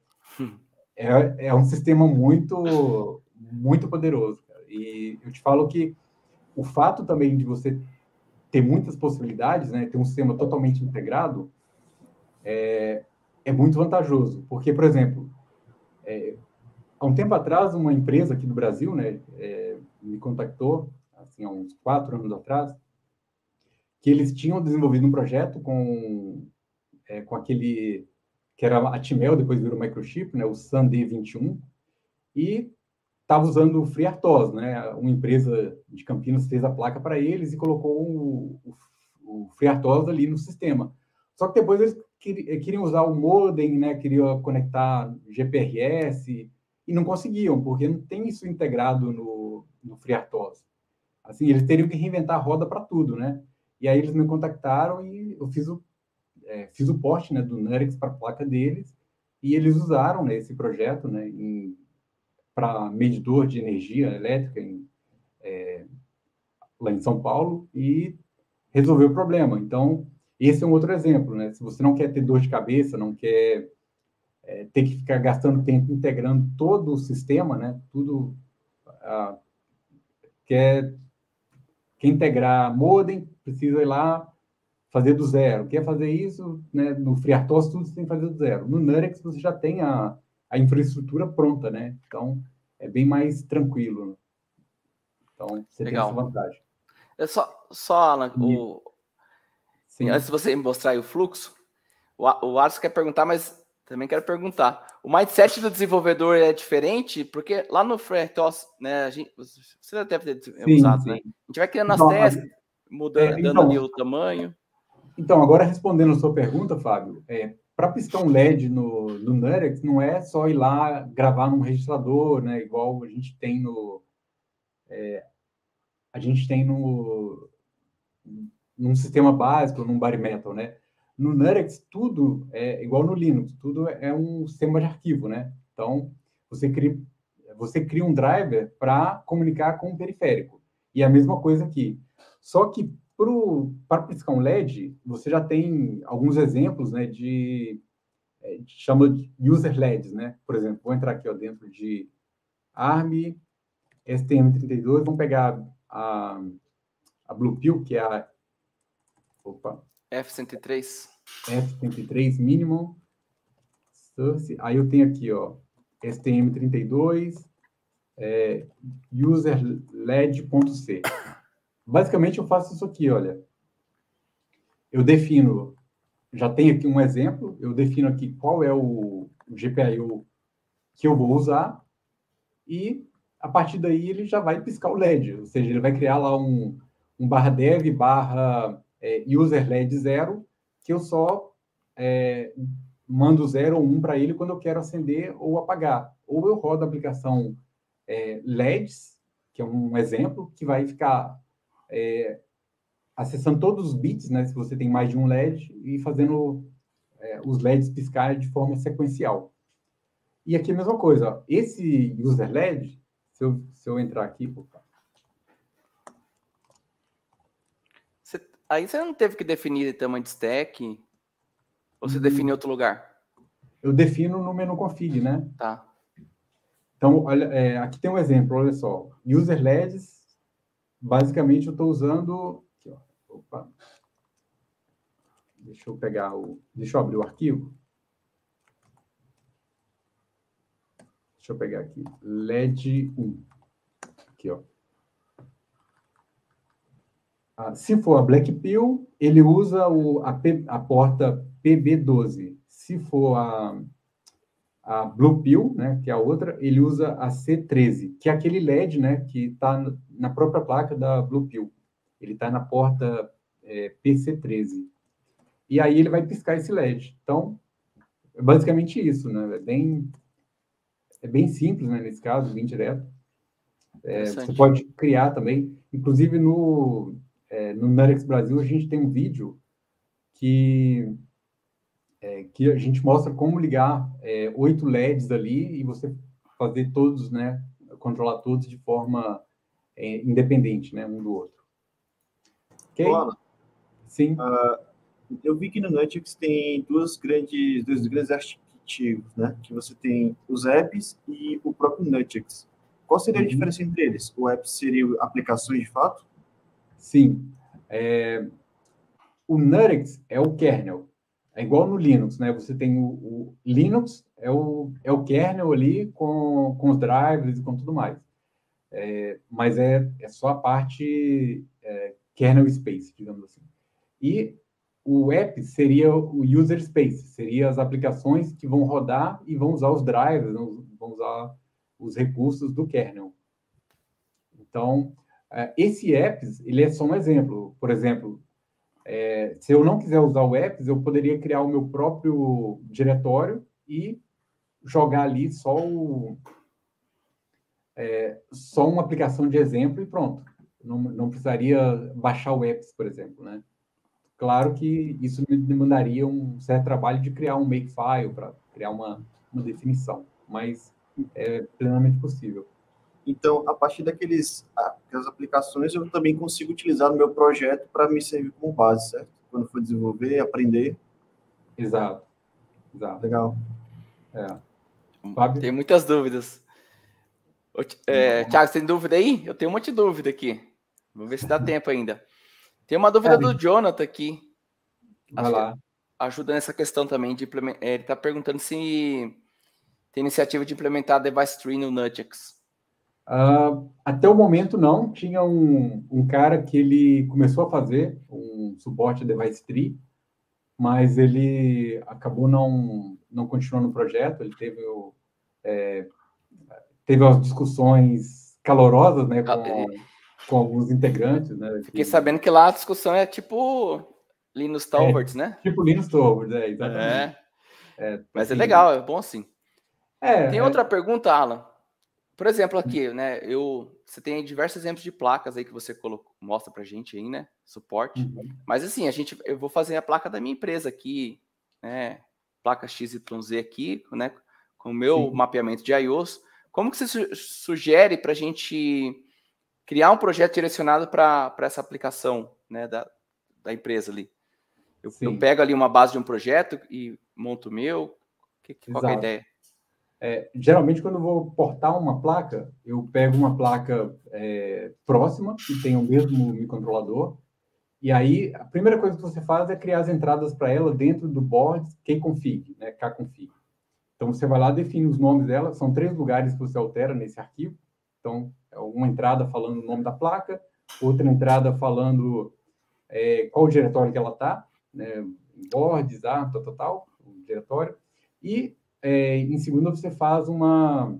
é, é um sistema muito, muito poderoso. Cara. E eu te falo que o fato também de você ter muitas possibilidades, né, ter um sistema totalmente integrado, é, é muito vantajoso. Porque, por exemplo, é, há um tempo atrás, uma empresa aqui do Brasil, né, é, me contactou, assim, há uns quatro anos atrás, que eles tinham desenvolvido um projeto com, é, com aquele que era a Atmel, depois virou Microchip, né, o Sun D vinte e um, e estava usando o FreeRTOS, né, uma empresa de Campinas fez a placa para eles e colocou o, o, o FreeRTOS ali no sistema. Só que depois eles queriam usar o modem, né, queriam conectar G P R S e não conseguiam, porque não tem isso integrado no, no FreeRTOS. Assim, eles teriam que reinventar a roda para tudo, né? E aí eles me contactaram e eu fiz o, é, fiz o porte, né, do Nurex para a placa deles e eles usaram, né, esse projeto, né, para medidor de energia elétrica em, é, lá em São Paulo e resolveu o problema. Então, esse é um outro exemplo, né? Se você não quer ter dor de cabeça, não quer é, ter que ficar gastando tempo integrando todo o sistema, né? Tudo ah, quer Quer integrar modem, precisa ir lá fazer do zero. Quer fazer isso, né, no FreeRTOS, tudo você tem que fazer do zero. No Nurex, você já tem a, a infraestrutura pronta, né? Então, é bem mais tranquilo. Né? Então, você Legal. tem essa vantagem. É só, só Alan, o... antes de você mostrar aí o fluxo, o, o Alisson quer perguntar, mas também quero perguntar. O mindset do desenvolvedor é diferente? Porque lá no FreeRTOS, né, a gente, você já deve ter sim, usado, sim. né? A gente vai criando as então, testes, mudando, é, então, dando ali o tamanho. Então, agora respondendo a sua pergunta, Fábio, é, para piscar um L E D no, no Nurex, não é só ir lá gravar num registrador, né, igual a gente tem no... É, a gente tem no... num sistema básico, num bare metal, né? No Nurex, tudo é igual no Linux, tudo é um sistema de arquivo, né? Então, você cria, você cria um driver para comunicar com o periférico. E a mesma coisa aqui. Só que para piscar um L E D, você já tem alguns exemplos, né, de, é, chama de user L E Ds, né? Por exemplo, vou entrar aqui ó, dentro de ARM, S T M trinta e dois, vamos pegar a, a Bluepill, que é a Opa. F cento e três. F cento e três Minimum. Source. Aí eu tenho aqui, ó, S T M trinta e dois, é, user L E D.c. Basicamente, eu faço isso aqui, olha. Eu defino, já tenho aqui um exemplo, eu defino aqui qual é o G P I O que eu vou usar e, a partir daí, ele já vai piscar o L E D. Ou seja, ele vai criar lá um, um barra dev, barra... É, user L E D zero, que eu só é, mando zero ou um para ele quando eu quero acender ou apagar. Ou eu rodo a aplicação é, L E Ds, que é um exemplo, que vai ficar é, acessando todos os bits, né, se você tem mais de um L E D, e fazendo é, os L E Ds piscar de forma sequencial. E aqui a mesma coisa. Ó, esse user L E D, se eu, se eu entrar aqui... Opa, aí você não teve que definir tamanho de stack? Ou você hum. define em outro lugar? Eu defino no menu config, né? Tá. Então, olha, é, aqui tem um exemplo, olha só. User L E Ds, basicamente eu estou usando... Aqui, ó. Opa. Deixa eu pegar o... Deixa eu abrir o arquivo. Deixa eu pegar aqui. L E D um. Aqui, ó. Se for a Blackpill, ele usa o, a, P, a porta P B doze. Se for a, a Bluepill, né, que é a outra, ele usa a C treze, que é aquele L E D, né, que está na própria placa da Bluepill. Ele está na porta é, P C treze. E aí ele vai piscar esse L E D. Então, é basicamente isso, né? É bem, é bem simples, né, nesse caso, bem direto. É, você pode criar também, inclusive no... É, no Nurex Brasil, a gente tem um vídeo que, é, que a gente mostra como ligar é, oito L E Ds ali e você fazer todos, né, controlar todos de forma é, independente, né, um do outro. Ok? Olá. Sim. Uh, eu vi que no Nutix tem duas grandes, dois grandes arquivos, né, que você tem os apps e o próprio Nutix. Qual seria a Uhum. diferença entre eles? O app seria aplicações de fato? Sim. É, o Nurex é o kernel. É igual no Linux, né? Você tem o, o Linux, é o, é o kernel ali com, com os drivers e com tudo mais. É, mas é, é só a parte é, kernel space, digamos assim. E o app seria o user space, seria as aplicações que vão rodar e vão usar os drivers, vão usar os recursos do kernel. Então, esse apps, ele é só um exemplo. Por exemplo, é, se eu não quiser usar o apps, eu poderia criar o meu próprio diretório e jogar ali só, o, é, só uma aplicação de exemplo e pronto. Não, não precisaria baixar o apps, por exemplo, né? Claro que isso me demandaria um certo trabalho de criar um makefile para criar uma, uma definição, mas é plenamente possível. Então, a partir daqueles aquelas aplicações, eu também consigo utilizar no meu projeto para me servir como base, certo? Quando for desenvolver, aprender. Exato. Exato. Legal. É. Fábio? Tem muitas dúvidas. É, Thiago, você tem dúvida aí? Eu tenho um monte de dúvida aqui. Vamos ver se dá tempo ainda. Tem uma dúvida é, do Jonathan aqui. Vai lá. Ajuda nessa questão também de implementar. Ele está perguntando se tem iniciativa de implementar Device Tree no Nutix. Uh, até o momento não. Tinha um, um cara que ele começou a fazer um suporte a Device Tree, mas ele acabou não, não continuando o projeto. Ele teve, o, é, teve as discussões calorosas, né, com, com alguns integrantes. Né, Fiquei que... sabendo que lá a discussão é tipo Linus Torvalds, é, né? Tipo Linus Torvalds, é, exatamente. É. É, Mas assim, é legal, é bom assim. É, Tem é, outra pergunta, Alan? Por exemplo, aqui, né? Eu, você tem diversos exemplos de placas aí que você colocou, mostra pra gente aí, né? Suporte. Uhum. Mas assim, a gente, eu vou fazer a placa da minha empresa aqui, né? Placa X Y Z aqui, né? Com o meu Sim. mapeamento de I O S. Como que você su sugere para a gente criar um projeto direcionado para essa aplicação, né? Da, da empresa ali? Eu, eu pego ali uma base de um projeto e monto o meu. Que, qual que é a ideia? É, geralmente, quando eu vou portar uma placa, eu pego uma placa é, próxima, que tem o mesmo microcontrolador, e aí a primeira coisa que você faz é criar as entradas para ela dentro do board kconfig, né, kconfig. Então, você vai lá, define os nomes dela, são três lugares que você altera nesse arquivo. Então, é uma entrada falando o nome da placa, outra entrada falando é, qual diretório que ela está, né, boards, ah, tal, tal, tal, o diretório, e É, em segundo, você faz uma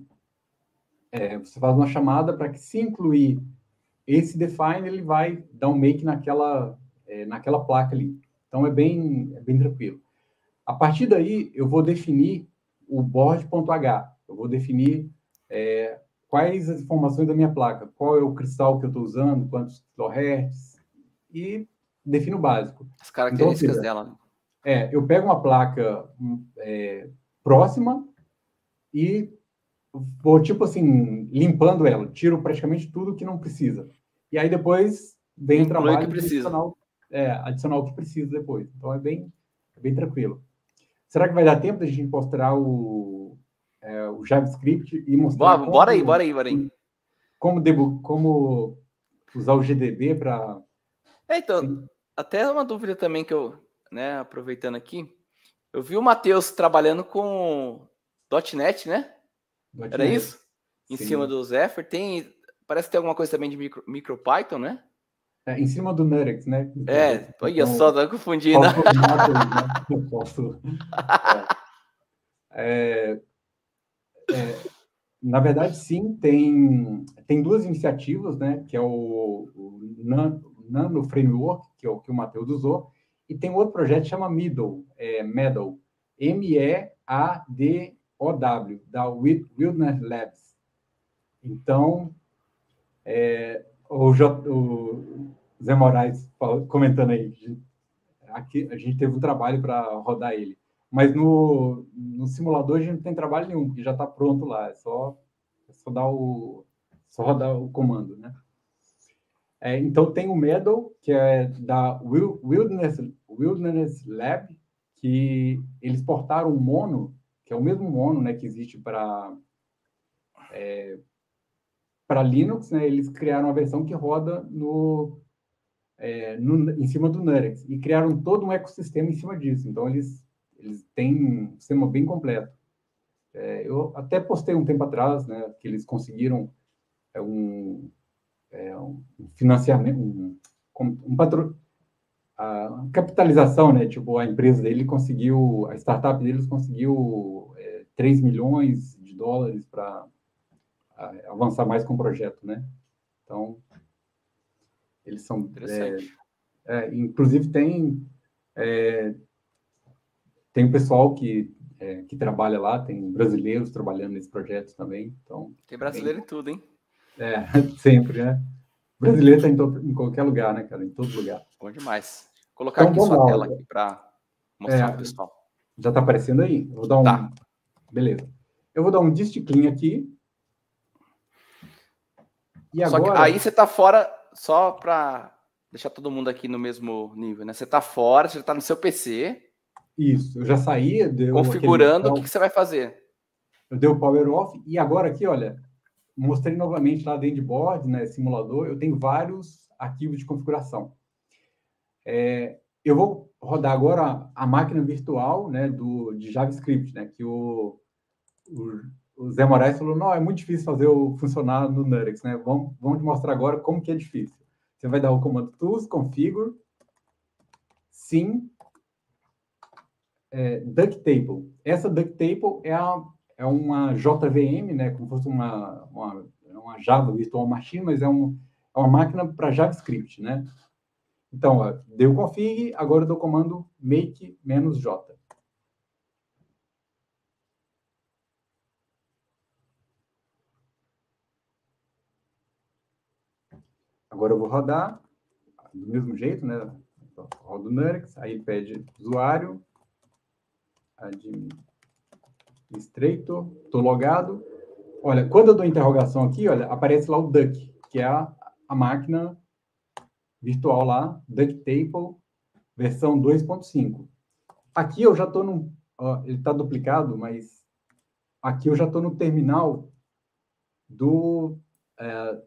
é, você faz uma chamada para que, se incluir esse define, ele vai dar um make naquela, é, naquela placa ali. Então, é bem, é bem tranquilo. A partir daí, eu vou definir o board.h. Eu vou definir é, quais as informações da minha placa, qual é o cristal que eu estou usando, quantos kilohertz, e defino o básico. As características então, dela. É, eu pego uma placa é, próxima e vou, tipo assim, limpando ela. Tiro praticamente tudo que não precisa. E aí depois vem o trabalho que precisa. adicional, é, adicionar o que precisa depois. Então é bem, é bem tranquilo. Será que vai dar tempo da gente mostrar o, é, o JavaScript e mostrar bora, como... Bora aí, bora aí, bora aí. Como, debug, como usar o G D B para... É, então, até uma dúvida também que eu, né, aproveitando aqui, eu vi o Matheus trabalhando com .NET, né? .NET. Era isso? Sim. Em cima do Zephyr. Tem, parece que tem alguma coisa também de micro, MicroPython, né? É, em cima do Nurex, né? É, olha então, só, tá confundindo. Posso, posso, é, é, na verdade, sim, tem, tem duas iniciativas, né? Que é o, o Nano Framework, que é o que o Matheus usou, e tem outro projeto que chama Middle, é, Meadow, M E A D O W, da Wilderness Labs. Então, é, o, J, o Zé Moraes comentando aí, aqui a gente teve um trabalho para rodar ele, mas no, no simulador a gente não tem trabalho nenhum, porque já está pronto lá, é só, é só dar o só rodar o comando, né? É, então tem o Meadow, que é da Wilderness, Wilderness Lab, que eles portaram o Mono, que é o mesmo Mono, né, que existe para é, para Linux, né? Eles criaram uma versão que roda no, é, no em cima do Nurex e criaram todo um ecossistema em cima disso. Então eles eles têm um sistema bem completo. É, eu até postei um tempo atrás, né, que eles conseguiram é, um, é, um financiamento, um, um patro, a capitalização, né? Tipo, a empresa dele conseguiu, a startup deles conseguiu é, três milhões de dólares para avançar mais com o projeto, né? Então, eles são... Interessante. É, é, inclusive, tem... É, tem um pessoal que, é, que trabalha lá, tem brasileiros trabalhando nesse projeto também. Então, tem brasileiro bem, em tudo, hein? É, sempre, né? Brasileiro está em, todo, em qualquer lugar, né, cara? Em todo lugar. Bom demais. Vou colocar então, aqui sua lá, tela aqui para mostrar é, pro pessoal. Já está aparecendo aí? Eu vou dar um... Tá. Beleza. Eu vou dar um disticlin aqui. E só agora... que aí você está fora, só para deixar todo mundo aqui no mesmo nível, né? Você está fora, você está no seu P C. Isso, eu já saí. Deu configurando, aquele... o que, que você vai fazer? Eu dei o power off e agora aqui, olha, mostrei novamente lá dentro de board, né, simulador, eu tenho vários arquivos de configuração. É, eu vou rodar agora a máquina virtual, né, do, de JavaScript, né, que o, o, o Zé Moraes falou, não, é muito difícil fazer o funcionar no Nurex, né, vamos, vamos te mostrar agora como que é difícil. Você vai dar o comando tools, configure, sim, é, ducktable. Essa ducktable é, a, é uma J V M, né, como se fosse uma, uma, uma Java Virtual Machine, mas é, um, é uma máquina para JavaScript, né? Então, ó, dei o config, agora eu dou o comando make "-j". Agora eu vou rodar do mesmo jeito, né? Então, rodo o Nux, aí pede usuário, administrator, estou logado. Olha, quando eu dou interrogação aqui, olha, aparece lá o duck, que é a, a máquina virtual lá, Ducktable, versão dois ponto cinco. Aqui eu já estou no... Ó, ele está duplicado, mas aqui eu já estou no terminal do... É,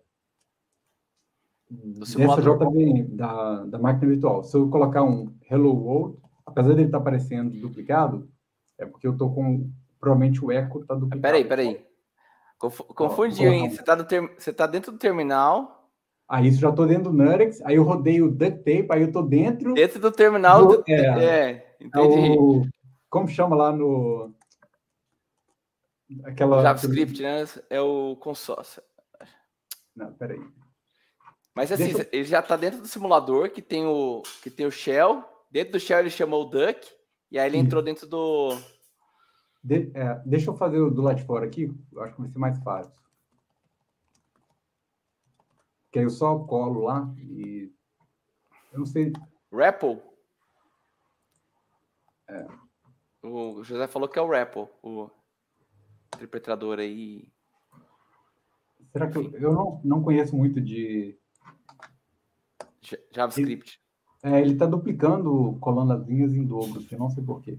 dessa J V M, da, da máquina virtual. Se eu colocar um Hello World, apesar dele estar tá aparecendo duplicado, é porque eu estou com... Provavelmente o eco está duplicado. Peraí, peraí. Conf, confundiu, hein? Você está ter, tá dentro do terminal. Aí isso já estou dentro do Nux, aí eu rodei o Ducktape, aí eu estou dentro... Dentro do terminal do... do é, é, entendi. É o, como chama lá no... Aquela... O JavaScript, né? É o consórcio. Não, peraí. Mas assim, eu... ele já está dentro do simulador, que tem, o, que tem o shell. Dentro do shell ele chamou o duck, e aí ele Sim. entrou dentro do... De, é, deixa eu fazer o do lado de fora aqui, eu acho que vai ser mais fácil. Que aí eu só colo lá e... Eu não sei... R E P L? É. O José falou que é o R E P L, o interpretador aí. Será que eu, eu não, não conheço muito de... JavaScript. Ele, é, ele está duplicando, colando as linhas em dobro, eu não sei porquê.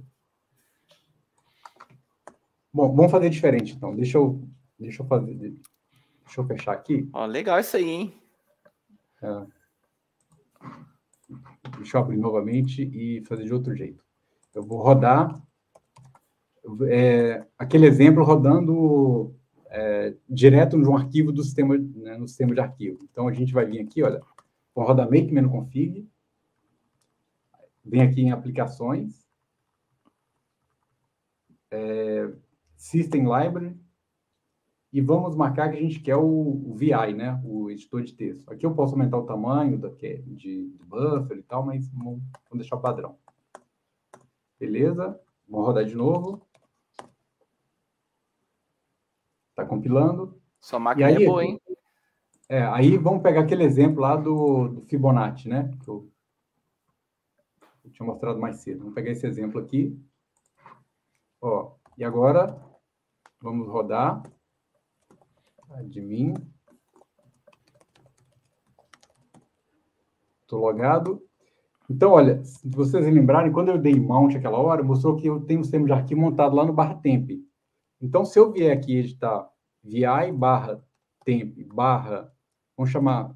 Bom, vamos fazer diferente, então. Deixa eu, deixa eu fazer... Deixa eu fechar aqui. Ó, legal isso aí, hein? É. Deixa eu abrir novamente e fazer de outro jeito. Eu vou rodar é, aquele exemplo rodando é, direto no arquivo do sistema, né, no sistema de arquivo. Então, a gente vai vir aqui, olha, vou rodar make menu config, vem aqui em aplicações, é, system library, e vamos marcar que a gente quer o, o V I, né? O editor de texto. Aqui eu posso aumentar o tamanho da, de, de buffer e tal, mas vamos, vamos deixar o padrão. Beleza? Vamos rodar de novo. Está compilando. Sua máquina aí, é boa, hein? É, aí vamos pegar aquele exemplo lá do, do Fibonacci, né? Que eu, eu tinha mostrado mais cedo. Vamos pegar esse exemplo aqui. Ó, e agora vamos rodar. Admin. Estou logado. Então, olha, se vocês lembrarem, quando eu dei mount aquela hora, mostrou que eu tenho um sistema de arquivo montado lá no barra temp. Então, se eu vier aqui editar vi barra temp barra, vamos chamar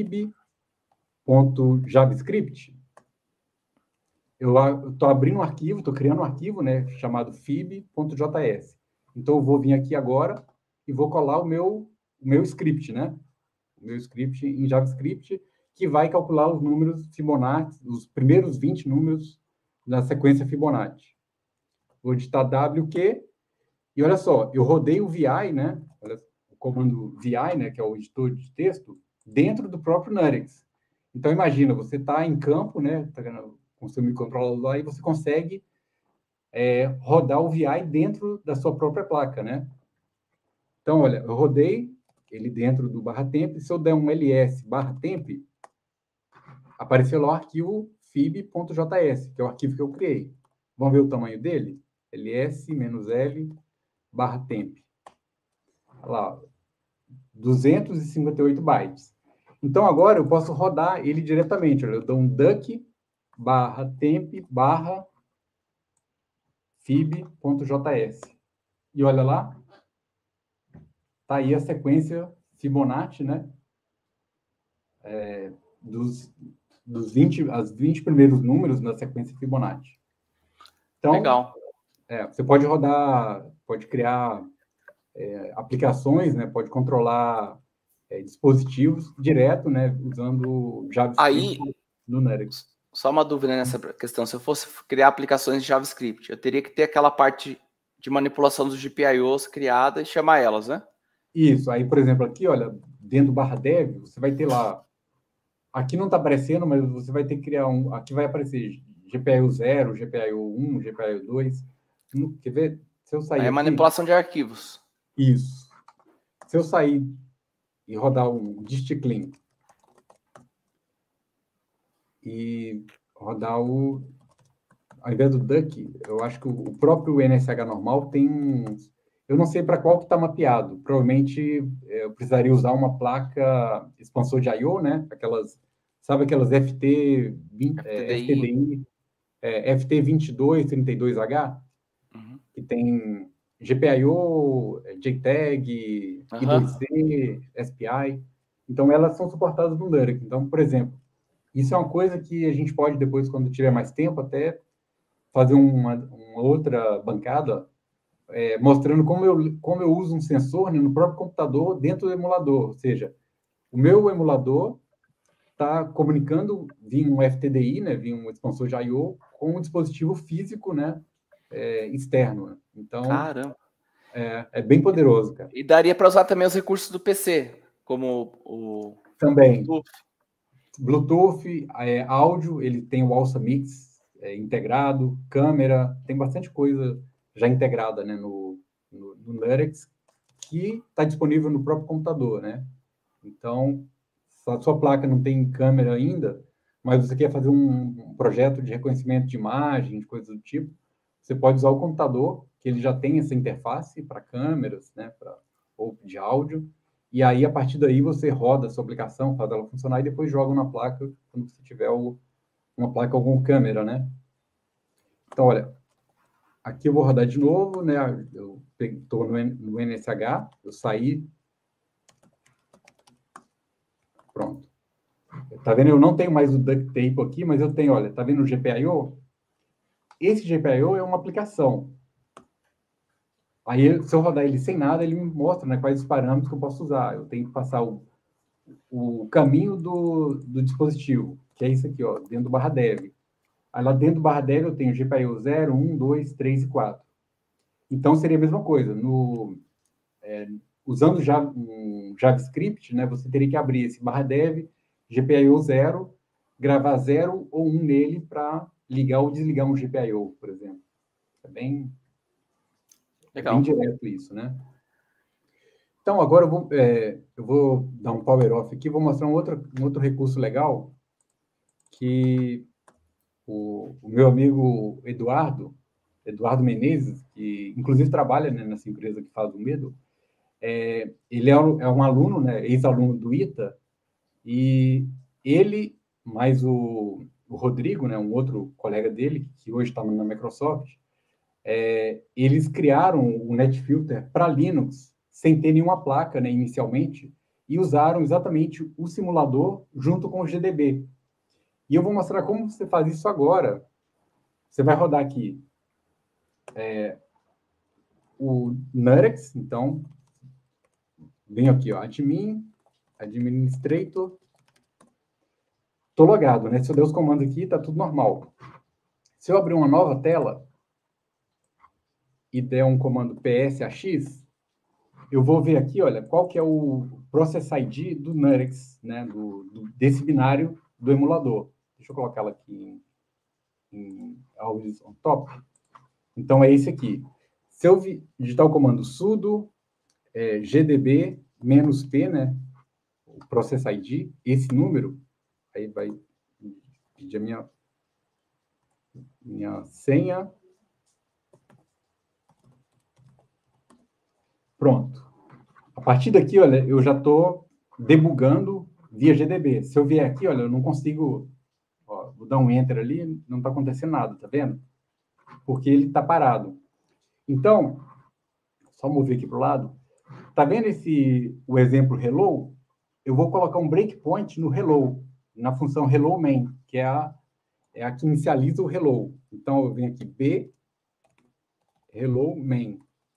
fib.javascript, eu estou abrindo um arquivo, estou criando um arquivo, né, chamado fib.js. Então, eu vou vir aqui agora e vou colar o meu, o meu script, né? O meu script em JavaScript, que vai calcular os números Fibonacci, os primeiros vinte números da sequência Fibonacci. Vou digitar W Q, e olha só, eu rodei o V I, né? Olha, o comando V I, né, que é o editor de texto, dentro do próprio Nux. Então, imagina, você está em campo, né? Tá com o seu microcontrolador lá, e você consegue é, rodar o V I dentro da sua própria placa, né? Então, olha, eu rodei ele dentro do barra temp. Se eu der um ls barra temp, apareceu lá o arquivo fib.js, que é o arquivo que eu criei. Vamos ver o tamanho dele? ls-l barra temp. Olha lá, duzentos e cinquenta e oito bytes. Então, agora eu posso rodar ele diretamente. Olha, eu dou um duck barra temp barra fib.js. E olha lá, tá aí a sequência Fibonacci, né? É, dos, dos vinte, as vinte primeiros números na sequência Fibonacci. Então, legal. É, você pode rodar, pode criar é, aplicações, né? Pode controlar é, dispositivos direto, né? Usando JavaScript aí, no Nux. Só uma dúvida nessa questão. Se eu fosse criar aplicações de JavaScript, eu teria que ter aquela parte de manipulação dos G P I Os criada e chamar elas, né? Isso. Aí, por exemplo, aqui, olha, dentro do barra dev, você vai ter lá aqui não está aparecendo, mas você vai ter que criar um... Aqui vai aparecer G P I O zero, G P I O um, G P I O dois. Quer ver? Se eu sair Aí é aqui, manipulação de arquivos. Isso. Se eu sair e rodar um dist clean e rodar o... Ao invés do duck, eu acho que o próprio N S H normal tem um... Eu não sei para qual que está mapeado. Provavelmente eu precisaria usar uma placa expansor de I O, né? Aquelas, sabe aquelas F T, é, F T D I, é, F T vinte e dois trinta e dois H, uhum. que tem G P I O, J TAG, uhum. I dois C, S P I. Então, elas são suportadas no Nurek. Então, por exemplo, isso é uma coisa que a gente pode depois, quando tiver mais tempo, até fazer uma, uma outra bancada é, mostrando como eu, como eu uso um sensor, né, no próprio computador dentro do emulador. Ou seja, o meu emulador está comunicando via um F T D I, né, via um expansor de I O, com um dispositivo físico, né, é, externo. Então, caramba. É, é bem poderoso, cara. E daria para usar também os recursos do P C, como o... Também. Bluetooth, Bluetooth é, áudio, ele tem o Alsa Mix é, integrado, câmera, tem bastante coisa já integrada, né, no, no, no Nurex, que está disponível no próprio computador, né? Então, se a sua placa não tem câmera ainda, mas você quer fazer um, um projeto de reconhecimento de imagens, coisas do tipo, você pode usar o computador, que ele já tem essa interface para câmeras, né, para ou de áudio, e aí, a partir daí, você roda a sua aplicação, faz ela funcionar, e depois joga na placa, quando você tiver o, uma placa com câmera, né? Então, olha, aqui eu vou rodar de novo, né? Eu estou no, no N S H, eu saí. Pronto. Tá vendo? Eu não tenho mais o duct tape aqui, mas eu tenho, olha, tá vendo o G P I O? Esse G P I O é uma aplicação. Aí, se eu rodar ele sem nada, ele me mostra, né, quais os parâmetros que eu posso usar. Eu tenho que passar o, o caminho do, do dispositivo, que é isso aqui, ó, dentro do barra dev. Aí, lá dentro do barra dev, eu tenho G P I O zero, um, dois, três e quatro. Então, seria a mesma coisa. No, é, usando Java, um JavaScript, né, você teria que abrir esse barra dev, G P I O zero, gravar zero ou um nele para ligar ou desligar um G P I O, por exemplo. É bem... Legal. Bem direto isso, né? Então, agora eu vou, é, eu vou dar um power off aqui, vou mostrar um outro, um outro recurso legal que o, o meu amigo Eduardo, Eduardo Menezes, que inclusive trabalha, né, nessa empresa que faz o Medo, é, ele é um, é um aluno, né, ex-aluno do I T A, e ele, mais o, o Rodrigo, né, um outro colega dele, que hoje está na Microsoft, É, eles criaram o NetFilter para Linux sem ter nenhuma placa, né, inicialmente, e usaram exatamente o simulador junto com o G D B. E eu vou mostrar como você faz isso agora. Você vai rodar aqui é, o Nurex, então, vem aqui, ó, admin, administrator. Estou logado, né? Se eu der os comandos aqui, está tudo normal. Se eu abrir uma nova tela e der um comando psax, eu vou ver aqui, olha, qual que é o Process I D do Nurex, né, do, do, desse binário do emulador. Deixa eu colocar ela aqui em, em always on top. Então, é esse aqui. Se eu digitar o comando sudo é, gdb menos p, né, o Process I D, esse número, aí vai pedir a minha, minha senha. Pronto. A partir daqui, olha, eu já estou debugando via G D B. Se eu vier aqui, olha, eu não consigo... Ó, vou dar um Enter ali, não está acontecendo nada, tá vendo? Porque ele está parado. Então, só mover aqui para o lado. Tá vendo esse, o exemplo hello? Eu vou colocar um breakpoint no hello, na função hello main, que é a, é a que inicializa o hello. Então, eu venho aqui, b, hello main.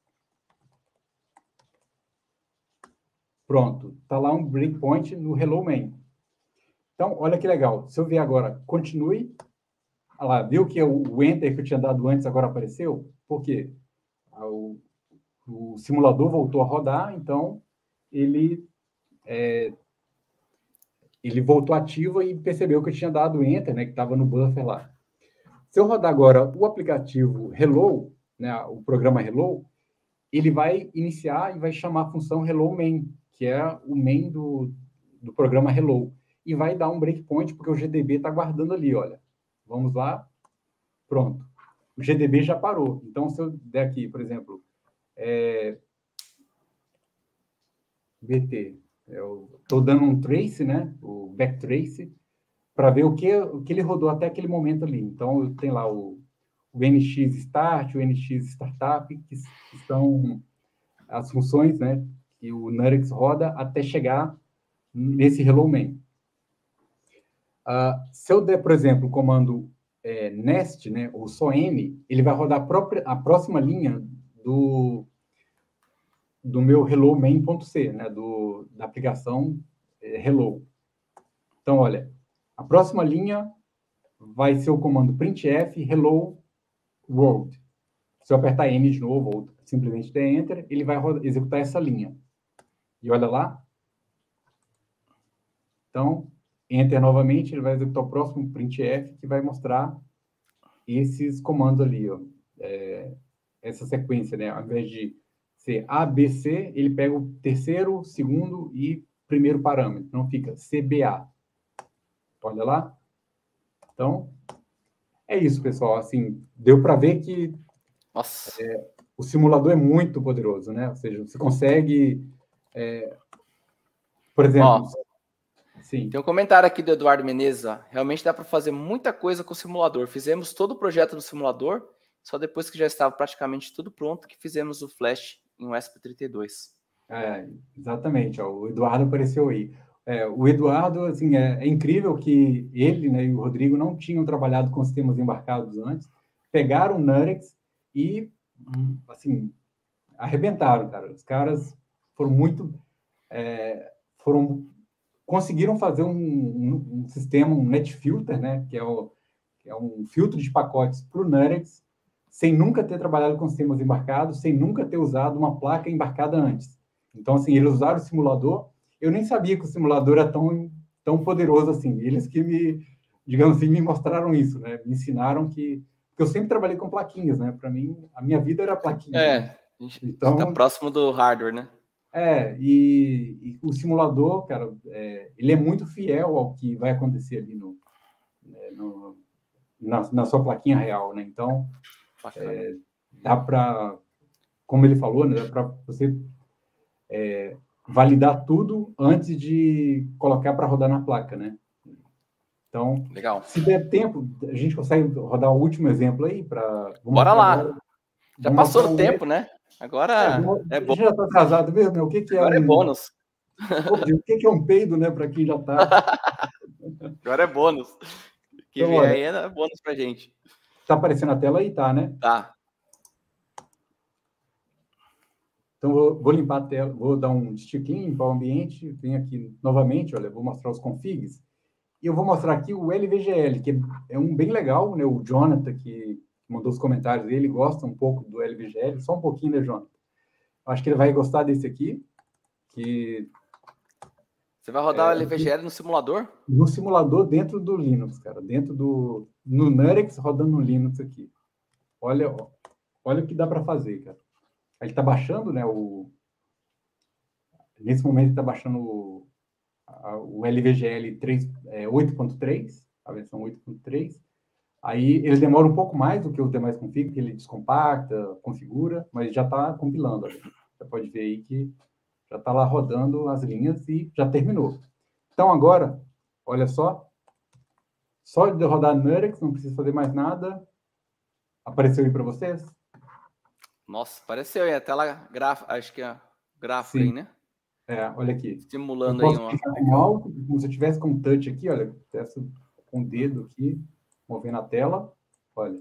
Pronto, está lá um breakpoint no hello main. Então, olha que legal. Se eu ver agora, continue. Olha lá, viu que o, o enter que eu tinha dado antes agora apareceu? Por quê? O, o simulador voltou a rodar, então ele, é, ele voltou ativo e percebeu que eu tinha dado Enter, né, que estava no buffer lá. Se eu rodar agora o aplicativo Hello, né, o programa Hello, ele vai iniciar e vai chamar a função Hello Main, que é o main do, do programa Hello, e vai dar um breakpoint, porque o G D B está guardando ali, olha. Vamos lá, pronto. O G D B já parou. Então, se eu der aqui, por exemplo, é, B T, eu estou dando um trace, né, o backtrace, para ver o que, o que ele rodou até aquele momento ali. Então, tem lá o, o N X Start, o N X Startup, que, que são as funções, né, que o Nurex roda até chegar nesse Hello Main. Uh, se eu der, por exemplo, o comando é, nest, né, ou só n, ele vai rodar a, própria, a próxima linha do, do meu hello main.c, né, do, da aplicação é, hello. Então, olha, a próxima linha vai ser o comando printf hello world. Se eu apertar N de novo, ou simplesmente der Enter, ele vai rodar, executar essa linha. E olha lá. Então, Enter novamente, ele vai executar o próximo printf, que vai mostrar esses comandos ali, ó. É, essa sequência, né? Ao invés de ser A, B, C, ele pega o terceiro, segundo e primeiro parâmetro. Não fica C B A. Olha lá. Então, é isso, pessoal. Assim, deu para ver que Nossa. É, o simulador é muito poderoso, né? Ou seja, você consegue, é, por exemplo... Ó, sim. Tem um comentário aqui do Eduardo Menezes. Ó. Realmente dá para fazer muita coisa com o simulador. Fizemos todo o projeto no simulador, só depois que já estava praticamente tudo pronto que fizemos o Flash em U S P trinta e dois. É, exatamente. Ó, o Eduardo apareceu aí. É, o Eduardo, assim, é, é incrível que ele, né, e o Rodrigo não tinham trabalhado com sistemas embarcados antes, pegaram o Nurex e, assim, arrebentaram, cara. Os caras foram muito... É, foram... conseguiram fazer um, um, um sistema, um NetFilter, né, que é, o, que é um filtro de pacotes para o Nurex, sem nunca ter trabalhado com sistemas embarcados, sem nunca ter usado uma placa embarcada antes. Então, assim, eles usaram o simulador. Eu nem sabia que o simulador era tão, tão poderoso assim. Eles que me, digamos assim, me mostraram isso, né? Me ensinaram que... Porque eu sempre trabalhei com plaquinhas, né? Para mim, a minha vida era plaquinha. É, né? a gente então, tá próximo do hardware, né? É, e, e o simulador, cara, é, ele é muito fiel ao que vai acontecer ali no, é, no, na, na sua plaquinha real, né? Então, é, dá para, como ele falou, né, dá para você é, validar tudo antes de colocar para rodar na placa, né? Então, legal. Se der tempo, a gente consegue rodar o último exemplo aí para... Bora lá. Agora, já passou o tempo, né? Agora é, é bom. Já está atrasado mesmo, né? O que, que é Agora um... é bônus. O que, que é um peido, né? Para quem já está. Agora é bônus. Que então, vier aí é bônus pra gente. Tá aparecendo a tela aí, tá, né? Tá. Então, vou, vou limpar a tela, vou dar um stick-in, limpar o ambiente, venho aqui novamente, olha, vou mostrar os configs. E eu vou mostrar aqui o L V G L, que é um bem legal, né? O Jonathan, que mandou os comentários dele, gosta um pouco do L V G L, só um pouquinho, né, Jonathan? Acho que ele vai gostar desse aqui, que... Você vai rodar é, o L V G L no simulador? No simulador dentro do Linux, cara. Dentro do... No Nurex, rodando no Linux aqui. Olha, ó, olha o que dá para fazer, cara. Ele está baixando, né? O... Nesse momento, está baixando o, a, o L V G L é, oito ponto três, a versão oito ponto três. Aí ele demora um pouco mais do que os demais config, que ele descompacta, configura, mas já está compilando. Olha. Você pode ver aí que já está lá rodando as linhas e já terminou. Então, agora, olha só. Só de rodar Nurex, não precisa fazer mais nada. Apareceu aí para vocês? Nossa, apareceu aí a tela gráfica, acho que é gráfico aí, né? É, olha aqui. Simulando aí uma... com alto, como se eu tivesse com touch aqui, olha, com o dedo aqui, movendo a tela, olha.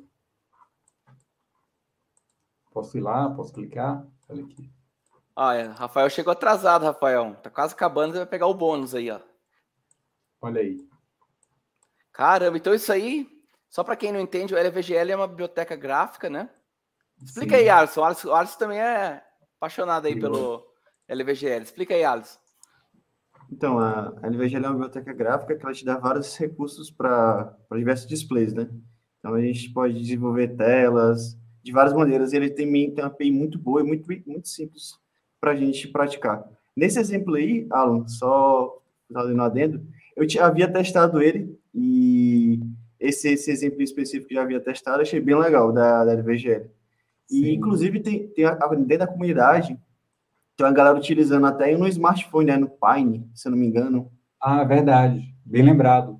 Posso ir lá, posso clicar, olha aqui. Ah, é. Rafael chegou atrasado, Rafael. Tá quase acabando, você vai pegar o bônus aí, ó. Olha aí. Caramba, então isso aí, só para quem não entende, o L V G L é uma biblioteca gráfica, né? Explica Sim. aí, Alisson. O Alisson, o Alisson também é apaixonado aí Sim. pelo L V G L. Explica aí, Alisson. Então, a, a N V G é uma biblioteca gráfica que ela te dá vários recursos para diversos displays, né? Então, a gente pode desenvolver telas de várias maneiras. Ele tem, tem uma A P I muito boa e muito, muito simples para a gente praticar. Nesse exemplo aí, Alan, só dando um adendo, eu tinha, havia testado ele e esse, esse exemplo específico que eu já havia testado, achei bem legal da, da N V G L. E, Sim. inclusive, tem, tem a, dentro da comunidade, tem uma galera utilizando até no smartphone, né? No Pine, se eu não me engano. Ah, verdade. Bem lembrado.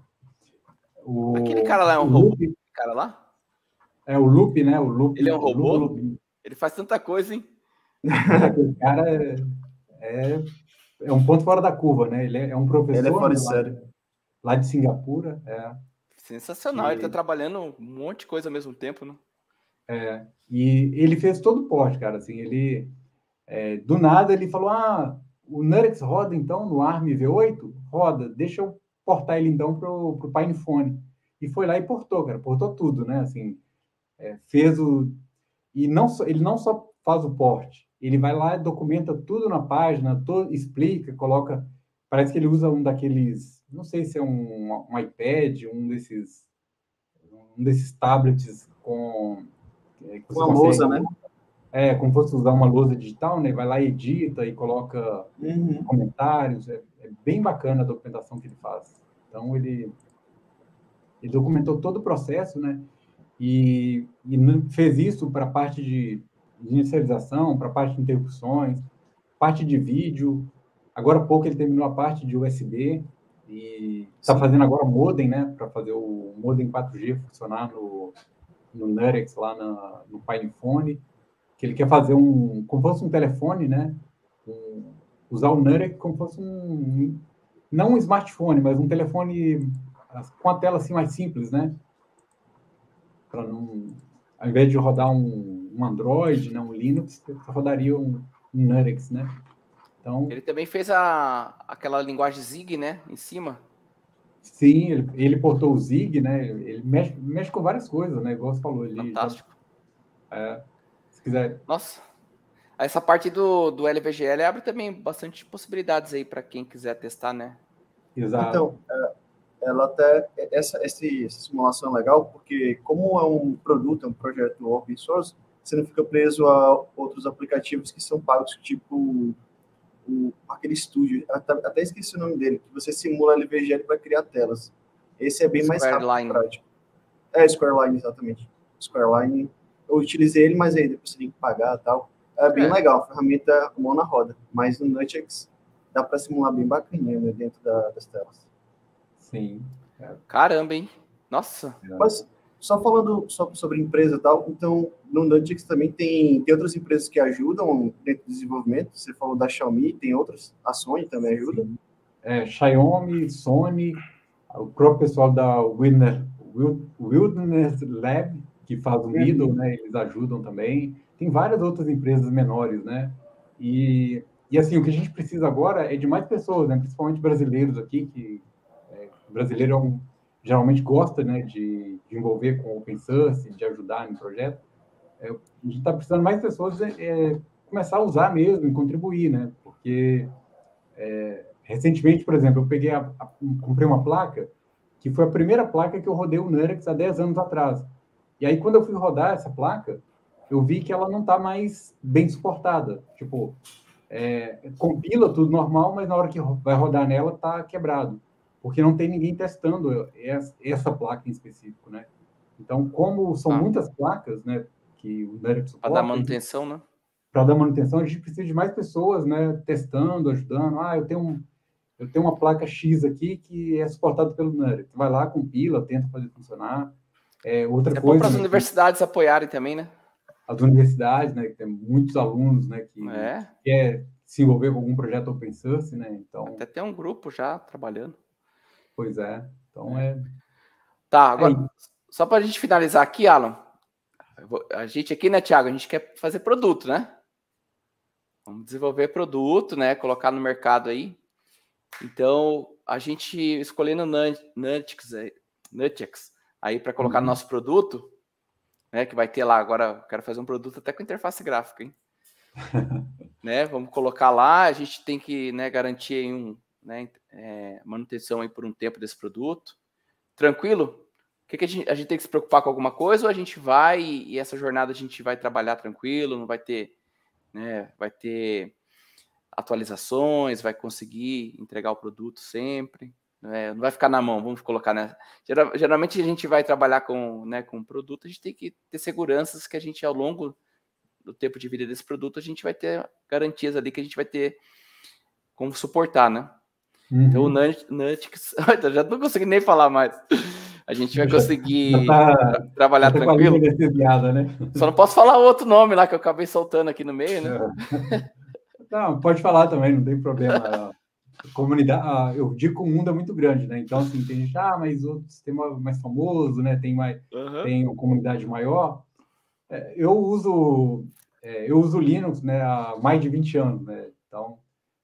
O, Aquele cara lá é um o robô? Loop, Aquele cara lá? é o Loop, né? O Loop, Ele é um o Loop, robô? Loop. Ele faz tanta coisa, hein? É, aquele cara é, é, é um ponto fora da curva, né? Ele é, é um Ele é professor, fora né, de lá, série. lá de Singapura. É, Sensacional. Ele tá que, trabalhando um monte de coisa ao mesmo tempo, né? é, e ele fez todo o porte, cara. Assim, ele, é, do nada, ele falou: Ah, o Nurex roda então no ARM V oito? Roda, deixa eu portar ele então pro, pro PinePhone. E foi lá e portou, cara. Portou tudo, né? Assim, é, fez o. E não só, ele não só faz o porte, ele vai lá e documenta tudo na página, todo, explica, coloca. Parece que ele usa um daqueles, não sei se é um, um iPad, um desses, um desses tablets com é, que você Uma consegue, lousa, né? é, como fosse usar uma lousa digital, né? Vai lá e edita e coloca Uhum. comentários. É, é bem bacana a documentação que ele faz. Então ele ele documentou todo o processo, né? E, e fez isso para a parte de, de inicialização, para a parte de interrupções, parte de vídeo. Agora há pouco ele terminou a parte de U S B e está fazendo agora modem, né, para fazer o modem quatro G funcionar no, no Nurex, lá na, no PinePhone, que ele quer fazer um, como fosse um telefone, né, um, usar o Nurex como fosse um, não um smartphone, mas um telefone com a tela assim mais simples, né, para não, ao invés de rodar um, um Android, né, um Linux, rodaria um, um Nurex, né? Então, Ele também fez a, aquela linguagem Zig, né? Em cima. sim, ele, ele portou o Zig, né? Ele mexe, mexe com várias coisas, né? Igual você falou, ele Fantástico. já, é, se quiser. Nossa. Essa parte do, do L V G L abre também bastante possibilidades aí para quem quiser testar, né? Exato. Então, ela até essa, essa simulação é legal porque como é um produto, é um projeto open source, você não fica preso a outros aplicativos que são pagos, tipo o, aquele estúdio, até, até esqueci o nome dele, que você simula L V G L para criar telas. Esse é bem mais rápido e prático. É, Squareline, exatamente. Squareline, eu utilizei ele, mas aí depois você tem que pagar e tal. É bem é. legal, a ferramenta mão na roda. Mas no Nutix dá para simular bem bacaninha, né, dentro da, das telas. Sim. É. Caramba, hein? Nossa. Mas só falando só sobre empresa e tal, então no Nutix também tem, tem outras empresas que ajudam dentro do desenvolvimento. Você falou da Xiaomi, tem outras. A Sony também ajuda. É, Xiaomi, Sony, o próprio pessoal da Wilderness, Wilderness Lab, que faz o Middle, uhum. né? Eles ajudam também. Tem várias outras empresas menores, né? E, e assim, o que a gente precisa agora é de mais pessoas, né? Principalmente brasileiros aqui, que é, o brasileiro é um, geralmente gosta, né, de, de envolver com open source, de ajudar no projeto. É, a gente está precisando mais pessoas é, é, começar a usar mesmo e contribuir, né? Porque é, recentemente, por exemplo, eu peguei a, a, comprei uma placa que foi a primeira placa que eu rodei o Nurex há dez anos atrás. E aí, quando eu fui rodar essa placa, eu vi que ela não está mais bem suportada. Tipo, é, compila tudo normal, mas na hora que vai rodar nela, está quebrado. Porque não tem ninguém testando essa placa em específico, né? Então, como são ah. muitas placas, né, que o Nurex suporta... Para dar manutenção, né? Para dar manutenção, a gente precisa de mais pessoas, né, testando, ajudando. Ah, eu tenho, um, eu tenho uma placa X aqui que é suportada pelo Nurex. Vai lá, compila, tenta fazer funcionar. É, outra é coisa... bom para as universidades apoiarem também, né? As universidades, né, que tem muitos alunos, né, que é. quer se envolver com algum projeto open source, né, então... Até tem um grupo já trabalhando. Pois é, então é... Tá, agora, é só para a gente finalizar aqui, Alan, a gente aqui, né, Thiago, a gente quer fazer produto, né? Vamos desenvolver produto, né, colocar no mercado aí. Então, a gente escolhendo Nutix, Nutix aí para colocar uhum. no nosso produto, né, que vai ter lá agora, quero fazer um produto até com interface gráfica, hein? né, vamos colocar lá, a gente tem que, né, garantir aí um, né, é, manutenção aí por um tempo desse produto. Tranquilo? O que, que a, gente, a gente tem que se preocupar com alguma coisa ou a gente vai e, e essa jornada a gente vai trabalhar tranquilo, não vai ter, né, vai ter atualizações, vai conseguir entregar o produto sempre, né, não vai ficar na mão, vamos colocar, né? Geral, geralmente a gente vai trabalhar com, né, com produto, a gente tem que ter seguranças que a gente, ao longo do tempo de vida desse produto, a gente vai ter garantias ali que a gente vai ter como suportar, né? Uhum. Então o Nutix, já não consegui nem falar mais. A gente vai conseguir tá, trabalhar tá tranquilo. Né? Só não posso falar outro nome lá que eu acabei soltando aqui no meio, né? É. Não, pode falar também, não tem problema. A comunidade, eu digo que o mundo é muito grande, né? Então, assim, tem gente, ah, mas outro sistema mais famoso, né? Tem mais, uhum. tem uma comunidade maior. É, eu uso, é, eu uso Linux, né? Há mais de vinte anos, né? Então,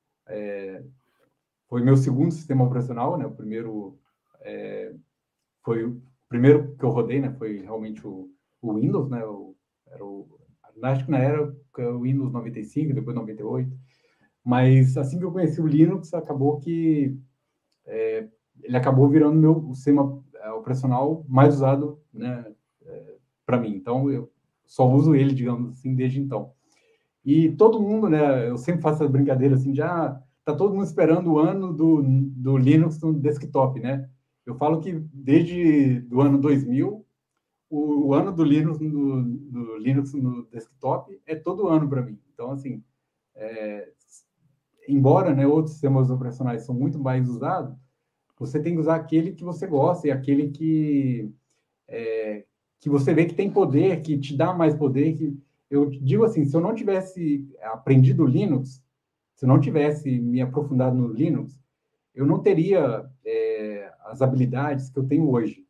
é, foi meu segundo sistema operacional, né? O primeiro é, foi o primeiro que eu rodei, né? Foi realmente o, o Windows, né? O, era o, acho que na era o Windows noventa e cinco, depois noventa e oito. Mas assim que eu conheci o Linux, acabou que é, ele acabou virando meu o sistema operacional mais usado, né? É, para mim. Então eu só uso ele, digamos assim, desde então. E todo mundo, né? Eu sempre faço essa brincadeira assim, de ah, tá todo mundo esperando o ano do, do Linux no desktop, né? Eu falo que desde o ano dois mil, o, o ano do Linux no, do Linux no desktop é todo ano para mim. Então, assim, é, embora, né, outros sistemas operacionais são muito mais usados, você tem que usar aquele que você gosta e aquele que, é, que você vê que tem poder, que te dá mais poder. Que, eu digo assim, se eu não tivesse aprendido Linux, se eu não tivesse me aprofundado no Linux, eu não teria é, as habilidades que eu tenho hoje.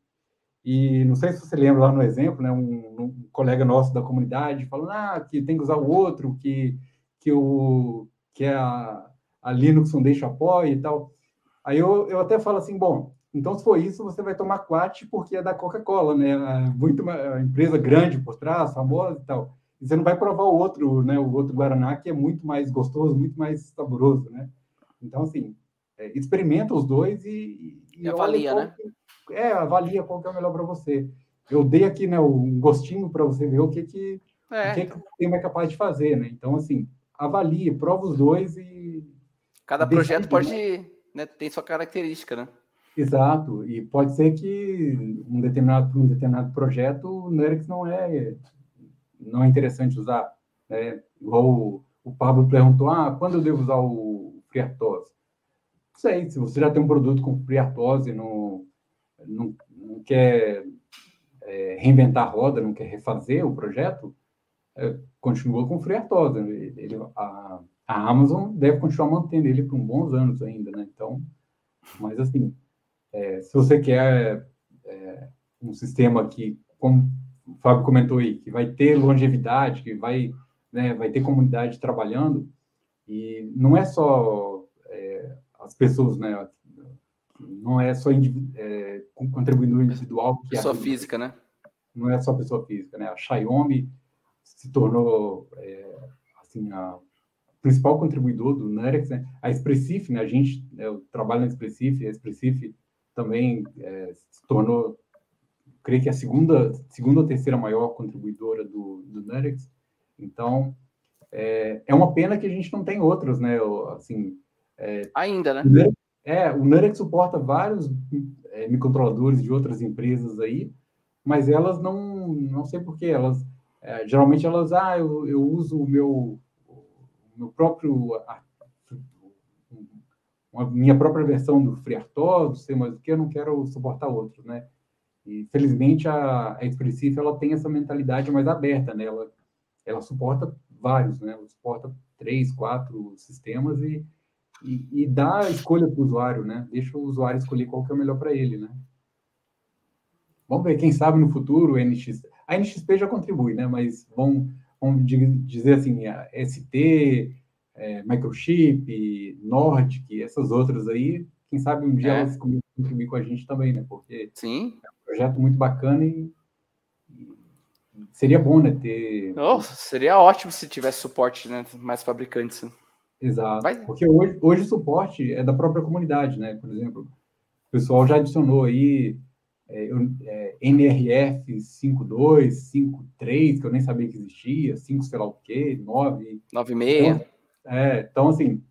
E não sei se você lembra lá no exemplo, né, um, um colega nosso da comunidade falando ah, que tem que usar o outro, que, que, o, que a, a Linux não deixa apoio e tal. Aí eu, eu até falo assim, bom, então se for isso, você vai tomar Quat porque é da Coca-Cola, né? Muito uma empresa grande por trás, famosa e tal. E você não vai provar o outro, né? O outro Guaraná, que é muito mais gostoso, muito mais saboroso, né? Então, assim, é, experimenta os dois e... E, e avalia, né? Que, é, avalia qual que é o melhor para você. Eu dei aqui, né, um gostinho para você ver o que que, é, o que, então. que o sistema é capaz de fazer, né? Então, assim, avalie, prova os dois e... Cada projeto pode... Né, tem sua característica, né? Exato. E pode ser que um determinado, um determinado projeto o Nux não é, não é interessante usar. Né? Igual o, o Pablo perguntou, ah, quando eu devo usar o FreeRTOS? Não sei, se você já tem um produto com FreeRTOS e não, não, não quer é, reinventar a roda, não quer refazer o projeto, é, continua com o FreeRTOS. Ele, ele, a, a Amazon deve continuar mantendo ele por uns bons anos ainda, né? Então, mas assim, é, se você quer é, um sistema que, como o Fábio comentou aí, que vai ter longevidade, que vai, né, vai ter comunidade trabalhando, e não é só é, as pessoas, né? Não é só é, contribuidor individual. Que pessoa ajuda, física, né? Não é só pessoa física, né? A Xiaomi se tornou, é, assim, a principal contribuidor do Nux, né? A Expressif, né? A gente, né, eu trabalho na Expressif, a Expressif também é, se tornou, creio que a segunda, segunda ou terceira maior contribuidora do, do Nux. Então, é, é uma pena que a gente não tem outros, né? Assim, é, ainda, né? É, o Nux suporta vários é, microcontroladores de outras empresas aí, mas elas não, não sei porquê, elas, é, geralmente elas, ah, eu, eu uso o meu meu próprio, a, a minha própria versão do FreeRTOS, não sei mais o que, eu não quero suportar outro, né? E, felizmente, a, a Expressif, ela tem essa mentalidade mais aberta, né? Ela, ela suporta vários, né? Ela suporta três, quatro sistemas e, e, e dá a escolha para o usuário, né? Deixa o usuário escolher qual que é o melhor para ele, né? Vamos ver, quem sabe no futuro, a N X... A N X P já contribui, né? Mas vão... vamos dizer assim, a S T, é, Microchip, Nordic, essas outras aí, quem sabe um dia é. elas contribuem com a gente também, né? Porque Sim. é um projeto muito bacana e, e seria bom, né? Ter... Nossa, seria ótimo se tivesse suporte, né? Mais fabricantes. Exato. Vai. Porque hoje, hoje o suporte é da própria comunidade, né? Por exemplo, o pessoal já adicionou aí é, é, N R F cinco ponto dois, cinco ponto três, que eu nem sabia que existia, cinco sei lá o quê, nove. nove ponto seis. Então, é, então, assim,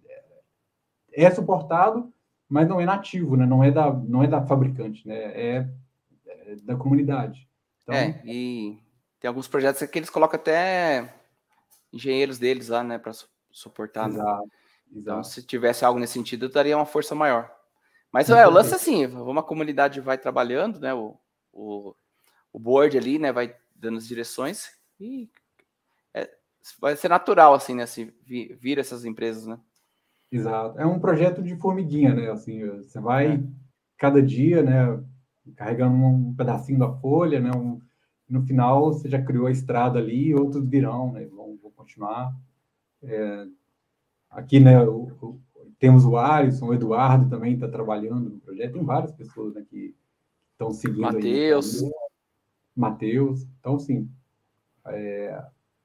é suportado, mas não é nativo, né? Não é da, não é da fabricante, né? É, é da comunidade. Então, É, e tem alguns projetos que eles colocam até engenheiros deles lá, né, para su suportar, né? exato, Então, exato. se tivesse algo nesse sentido, eu daria uma força maior. Mas Com é, o lance é certeza. assim, uma comunidade vai trabalhando, né, o, o, o board ali, né, vai dando as direções e é, vai ser natural, assim, né, se vir, vir essas empresas, né? Exato. É um projeto de formiguinha, né? Assim, você vai É. cada dia, né, carregando um pedacinho da folha, né? Um, no final você já criou a estrada ali, outros virão, né? Vão, vão continuar. É, aqui, né? O, o, temos o Alisson, o Eduardo também está trabalhando no projeto. Tem várias pessoas, né, que estão seguindo aí nesse Matheus. caminho. Matheus. Então, sim, é,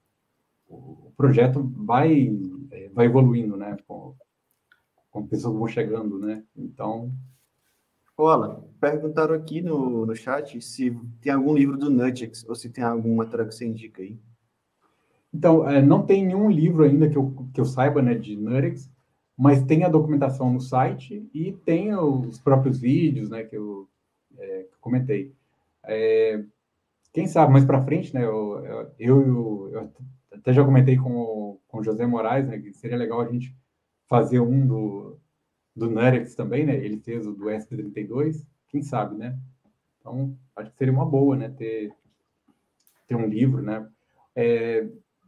o projeto vai, vai evoluindo, né? Com, com pessoas que vão chegando, né? Então, Olá, perguntaram aqui no, no chat se tem algum livro do Nutix ou se tem alguma matéria que você indica aí. então é, não tem nenhum livro ainda que eu, que eu saiba, né, de Nutix, mas tem a documentação no site e tem os próprios vídeos, né, que eu, é, que eu comentei. É, quem sabe mais para frente, né, eu, eu, eu, eu até já comentei com o, com o José Moraes, né, que seria legal a gente fazer um do, do Nutix também, né, ele fez o do E S P trinta e dois, quem sabe, né? Então, acho que seria uma boa, né, ter, ter um livro, né? É,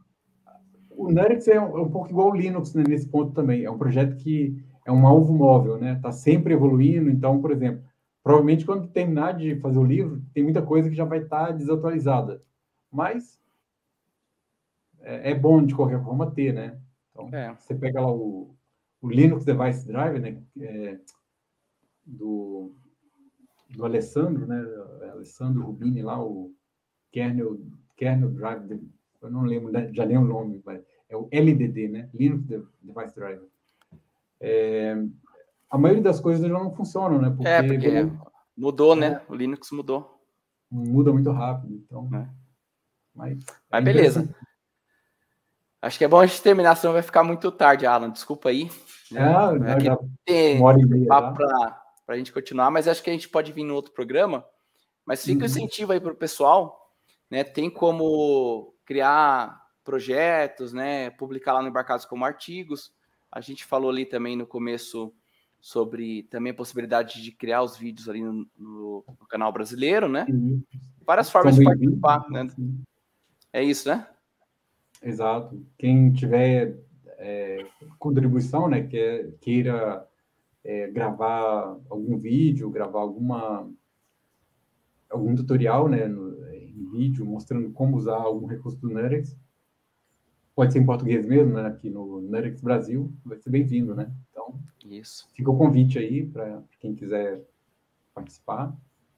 o Nutix é um, é um pouco igual o Linux, né, nesse ponto também. É um projeto que é um alvo móvel, né? Está sempre evoluindo. Então, por exemplo, provavelmente quando terminar de fazer o livro, tem muita coisa que já vai estar desatualizada. Mas é, é bom, de qualquer forma, ter, né? Então, É. você pega lá o, o Linux Device Driver, né? É, do, do Alessandro, né? Alessandro Rubini lá, o kernel, kernel Drive, eu não lembro, já nem o nome, mas é o L D D, né? Linux Device Driver. É, a maioria das coisas já não funcionam, né? Porque, É, porque beleza, mudou, é, né? O Linux mudou. muda muito rápido, então. É. Mas, Mas é beleza. Acho que é bom a gente terminar, senão vai ficar muito tarde, Alan. Desculpa aí. Né? Ah, Vai já, ter uma hora e meia papo já. para a gente continuar, mas acho que a gente pode vir no outro programa. Mas fica o Uhum. incentivo aí para o pessoal, né? Tem como criar projetos, né? Publicar lá no Embarcados como artigos. A gente falou ali também no começo sobre também a possibilidade de criar os vídeos ali no, no, no canal brasileiro, né? Sim. Várias São formas de bem-vindos, participar, né? sim. É isso, né? Exato. Quem tiver é, contribuição, né? Que, queira é, gravar algum vídeo, gravar alguma algum tutorial, né, no, em vídeo, mostrando como usar algum recurso do Nutix. Pode ser em português mesmo, né, aqui no Nutix Brasil, vai ser bem-vindo, né? Então, isso. Fica o convite aí para quem quiser participar.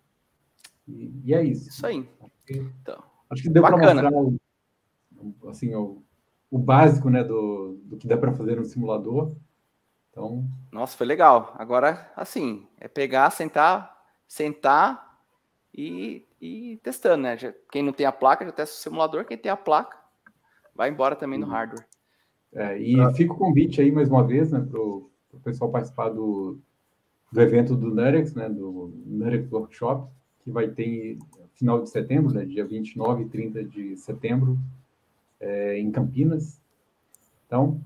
E, e é isso. Isso aí. Acho que, então, acho que deu para mostrar o, assim, o, o básico, né, do, do que dá para fazer no simulador. Então, nossa, foi legal. Agora, assim, é pegar, sentar, sentar e, e testando, né? Já, quem não tem a placa já testa o simulador, quem tem a placa vai embora também no hardware. É, e ah. fica o convite aí, mais uma vez, né, para o pessoal participar do, do evento do Nutix, né, do Nutix Workshop, que vai ter no final de setembro, né, dia vinte e nove e trinta de setembro, é, em Campinas. Então,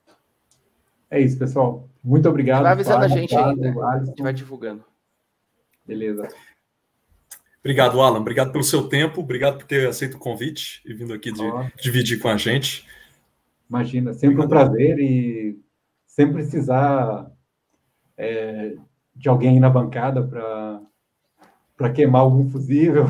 é isso, pessoal. Muito obrigado. Vai avisando Fábio, a gente Fábio, ainda. Alisson. A gente vai divulgando. Beleza. Obrigado, Alan. Obrigado pelo seu tempo. Obrigado por ter aceito o convite e vindo aqui de, dividir com a gente. Imagina, sempre obrigado. Um prazer e sempre precisar é, de alguém aí na bancada para para queimar algum fusível,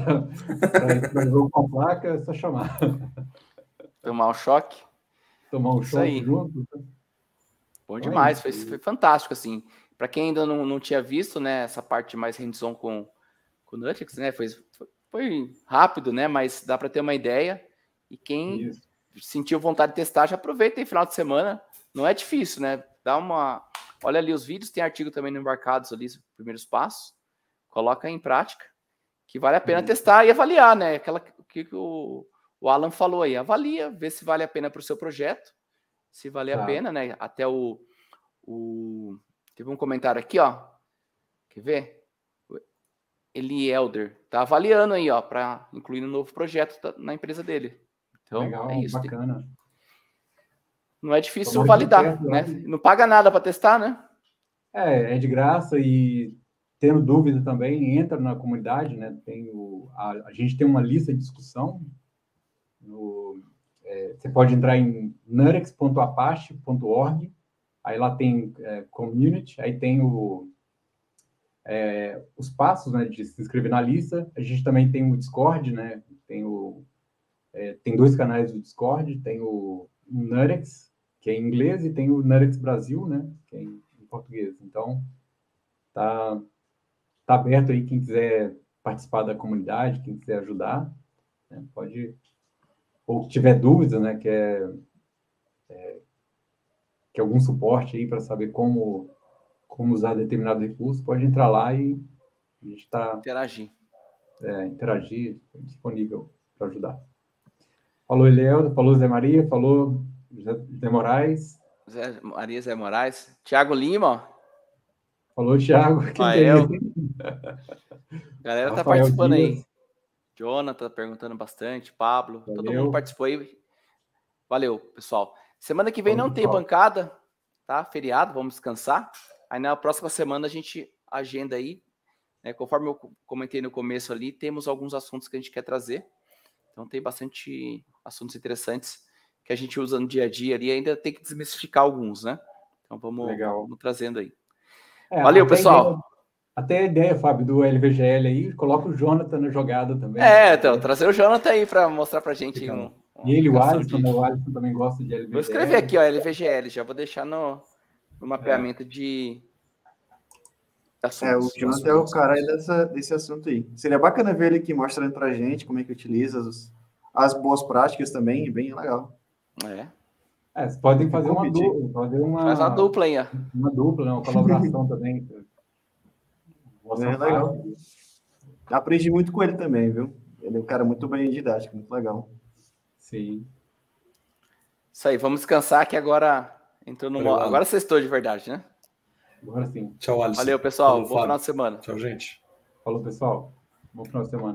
para jogo com a placa, é só chamar. Tomar um choque. Tomar um choque junto. Bom demais, foi, foi fantástico, assim. Para quem ainda não, não tinha visto, né, essa parte mais hands-on com, com o Nutix, né, foi, foi rápido, né, mas dá para ter uma ideia. E quem Isso. sentiu vontade de testar, já aproveita aí final de semana, não é difícil, né? Dá uma... Olha ali os vídeos, tem artigo também no Embarcados ali, os primeiros passos. Coloca em prática, que vale a pena uhum. testar e avaliar, né? Aquela que o, o Alan falou aí. Avalia, vê se vale a pena para o seu projeto. Se vale tá. a pena, né? Até o, o... Teve um comentário aqui, ó. Quer ver? Eli Elder tá avaliando aí, ó, para incluir um novo projeto na empresa dele. Então, legal, é isso. bacana. Não é difícil Tomara validar, certo, né? né? Não paga nada para testar, né? É, é de graça e tendo dúvida também, entra na comunidade, né? Tem o, a, a gente tem uma lista de discussão. No, é, você pode entrar em nurex ponto apache ponto org, aí lá tem é, community, aí tem o, é, os passos, né, de se inscrever na lista. A gente também tem o Discord, né? Tem, o, é, tem dois canais do Discord, tem o Nurex, que é em inglês, e tem o Nurex Brasil, né? Que é em, em português. Então, tá... Está aberto aí, quem quiser participar da comunidade, quem quiser ajudar, né, pode, ou tiver dúvida, né, quer, é, quer algum suporte aí para saber como, como usar determinado recurso, pode entrar lá e a gente está... Interagir. É, interagir, disponível para ajudar. Falou Elieldo, falou Zé Maria, falou Zé Moraes. Zé Maria, Zé Moraes. Tiago Lima, ó. Falou, Thiago. Rafael. A galera tá participando Dias. Aí. Jonathan tá perguntando bastante. Pablo. Valeu. Todo mundo participou aí. Valeu, pessoal. Semana que vem Valeu, não tem pessoal. Bancada, tá? Feriado, vamos descansar. Aí na próxima semana a gente agenda aí. Né? Conforme eu comentei no começo ali, temos alguns assuntos que a gente quer trazer. Então tem bastante assuntos interessantes que a gente usa no dia a dia ali. Ainda tem que desmistificar alguns, né? Então vamos, vamos trazendo aí. É, Valeu, pessoal. Ideia, até a ideia, Fábio, do L V G L aí, coloca o Jonathan na jogada também. É, então, trazer o Jonathan aí para mostrar pra gente. Um, e ele, o Alisson, de... o Alisson também gosta de L V G L. Vou escrever aqui, ó, L V G L, já vou deixar no, no mapeamento é. de assuntos. É, o Jonathan é o cara aí dessa, desse assunto aí. Seria bacana ver ele aqui mostrando pra gente como é que utiliza as, as boas práticas também, bem legal. É. É, vocês podem fazer uma dupla, fazer uma, Faz uma dupla aí, ó. Uma dupla, né? Uma colaboração também. É legal. Aprendi muito com ele também, viu? Ele é um cara muito bem didático, muito legal. Sim. Isso aí, vamos descansar que agora entrou no modo. Agora sextou de verdade, né? Agora sim. Tchau, Alisson. Valeu, pessoal. Falou, Bom final de semana. Tchau, gente. Falou, pessoal. Bom final de semana.